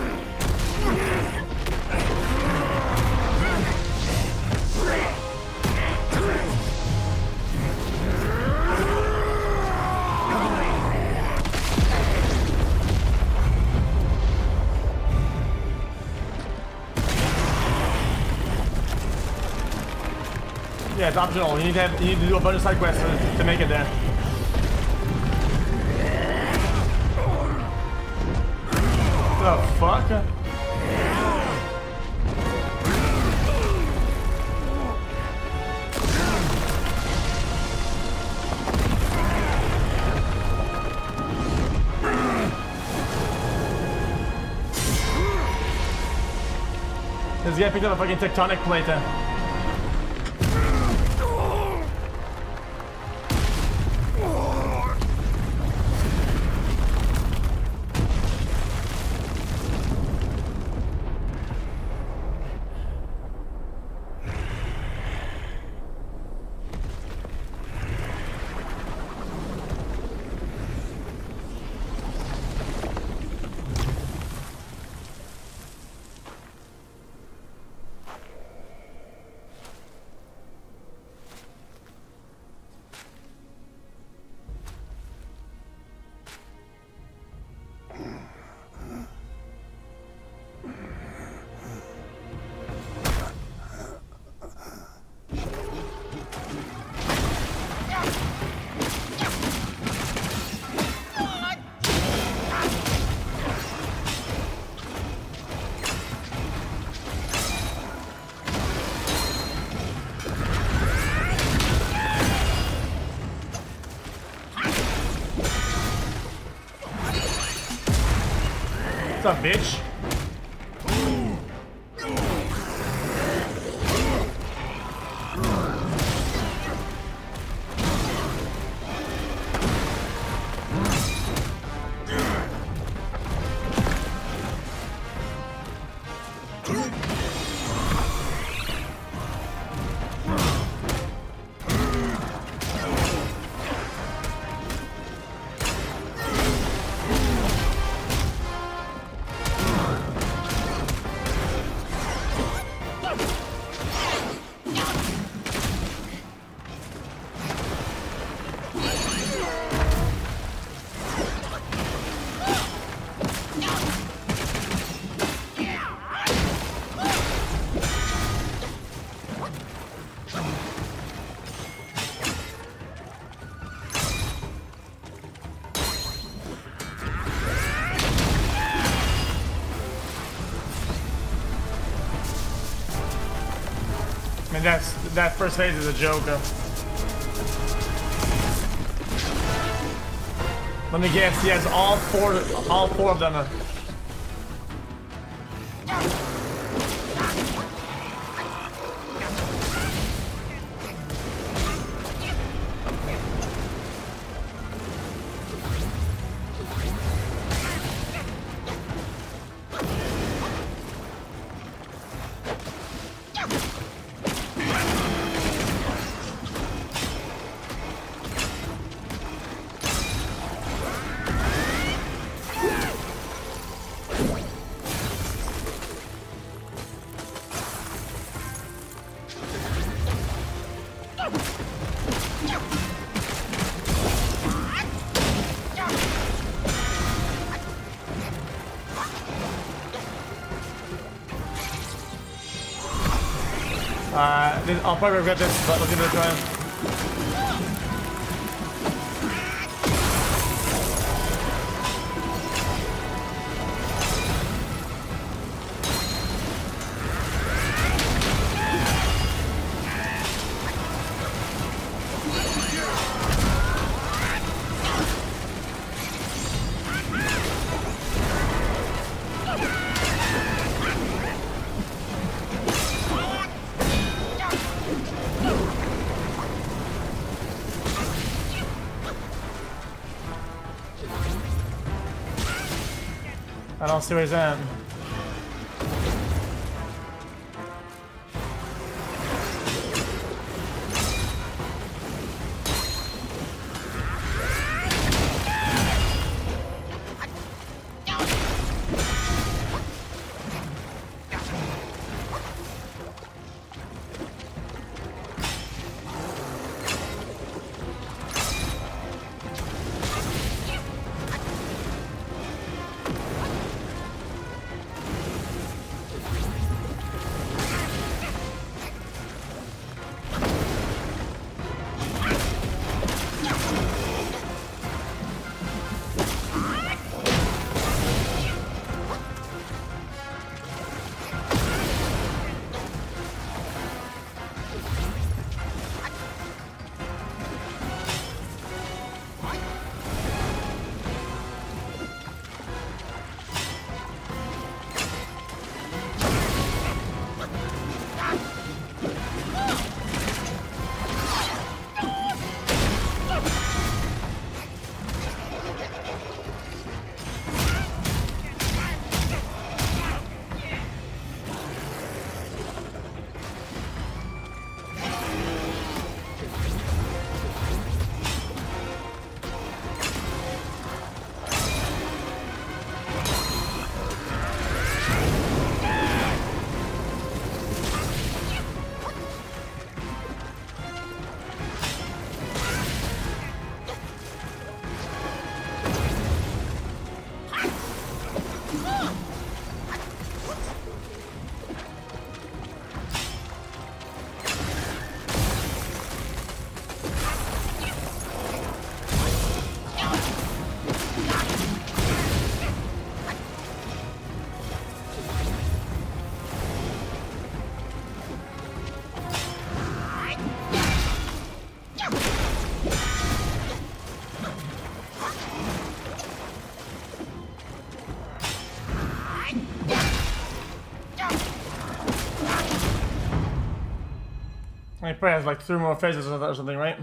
Yeah, it's optional. You need to do a bunch of side quests to make it there. What the fuck? This guy picked up a fucking tectonic plate. What's up, bitch? I mean, that first phase is a joke. Let me guess, he has all four of them. I'll probably regret this, but we'll give it a try. I don't see where he's at. He probably has like 3 more phases or something, right?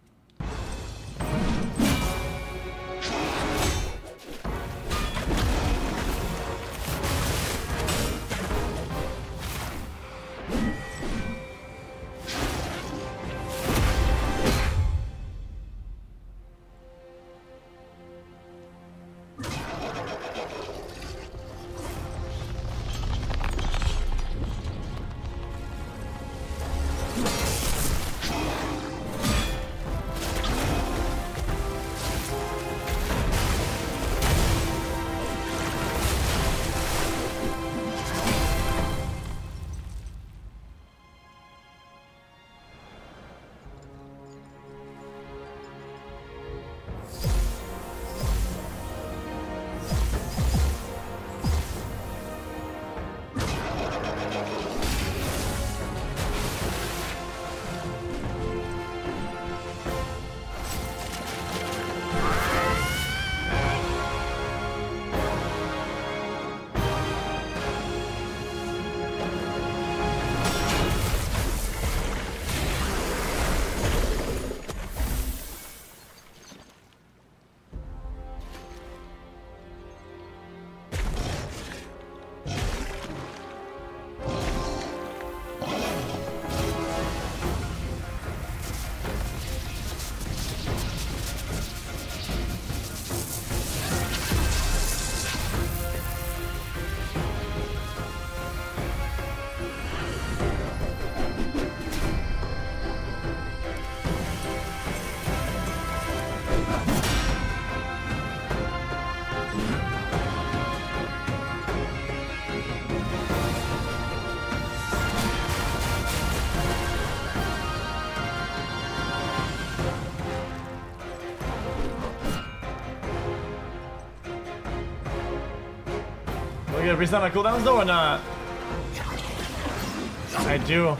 We gonna reset my cooldowns though or not? I do.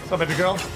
What's up, baby girl?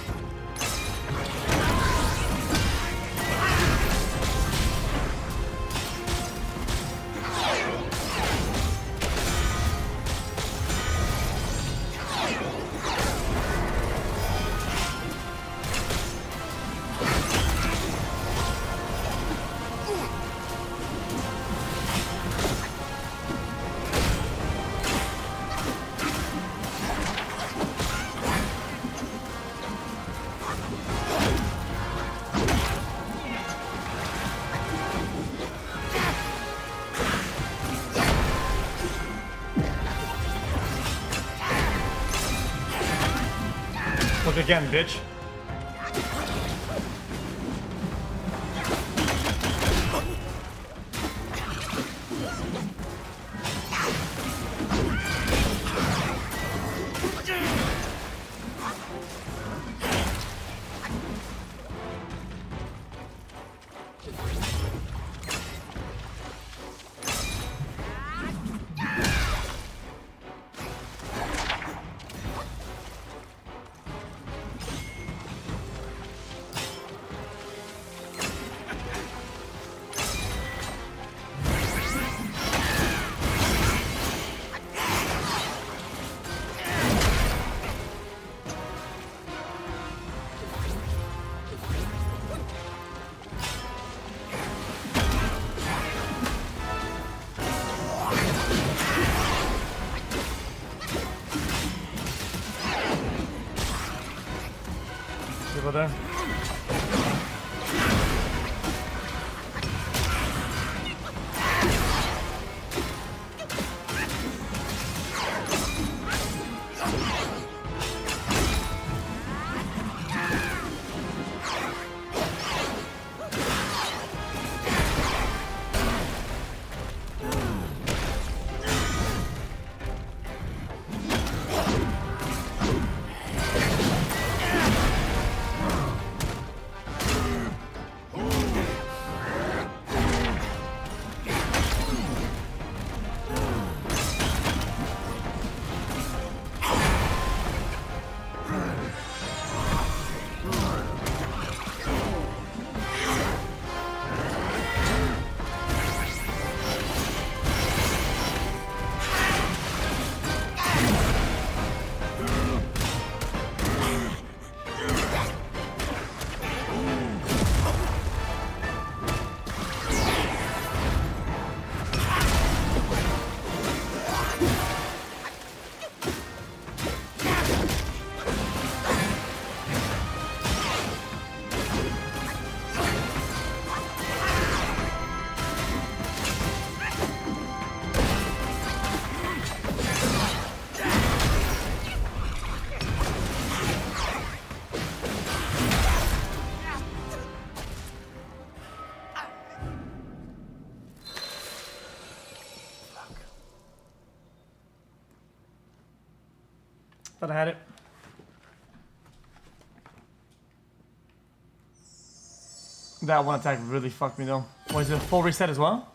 Look again, bitch. Over there. Thought I had it. That one attack really fucked me though. Was it a full reset as well?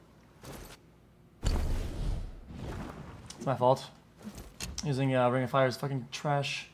It's my fault. Using Ring of Fire is fucking trash.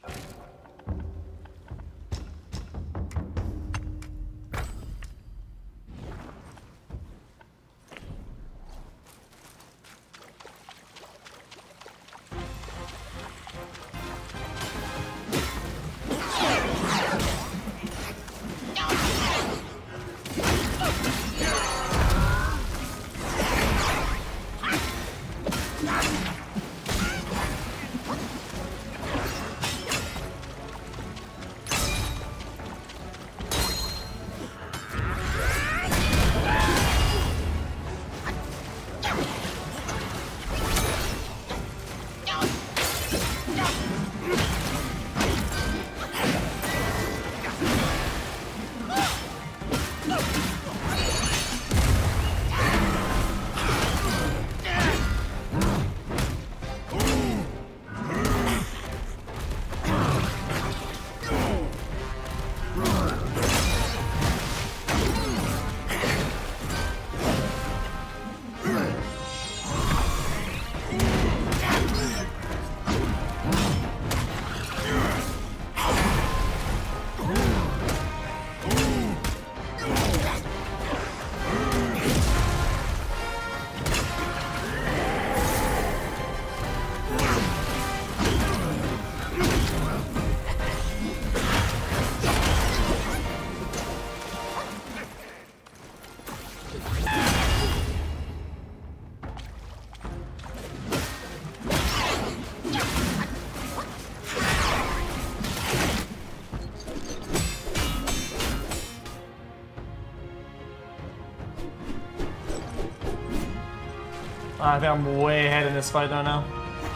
I think I'm way ahead in this fight though now.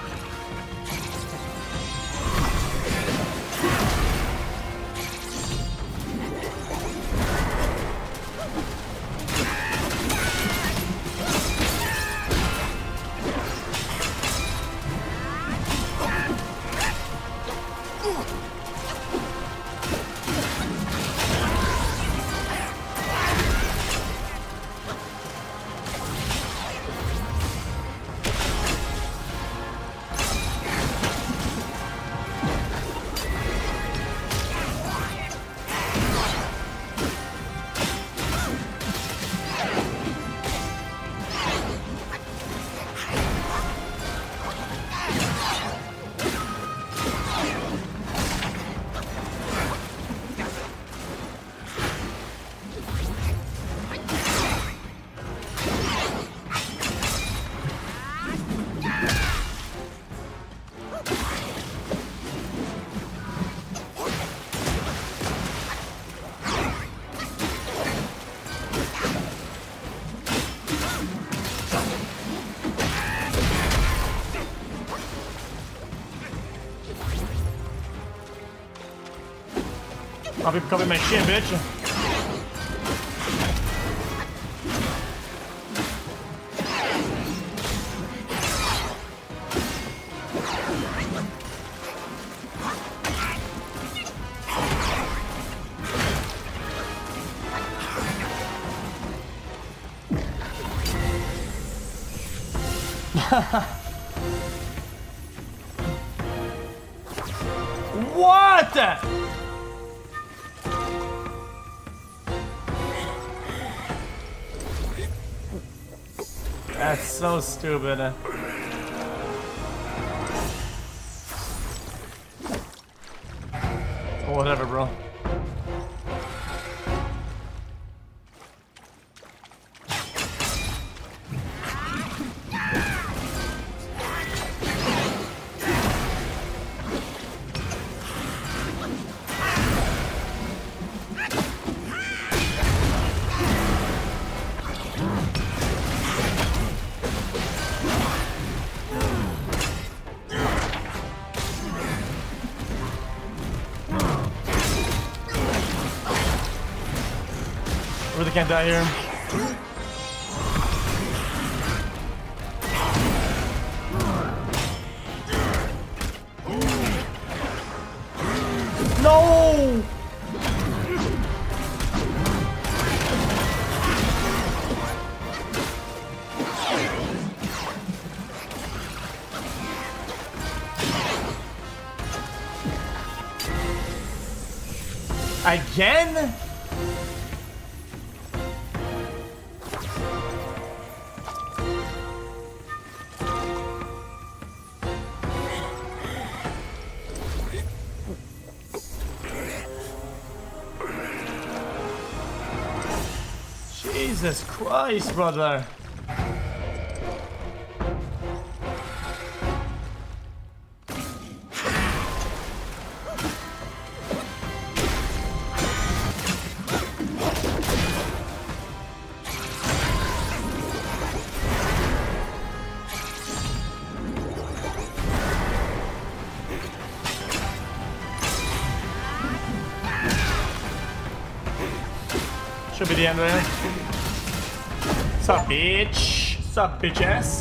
I'll be covering my shit, bitch. What? That's so stupid. Whatever, bro. Really can't die here. No! Again? Jesus Christ, brother. Should be the end there. Sup, bitch? Sup, bitch ass?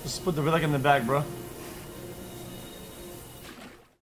Just put the relic in the bag, bro.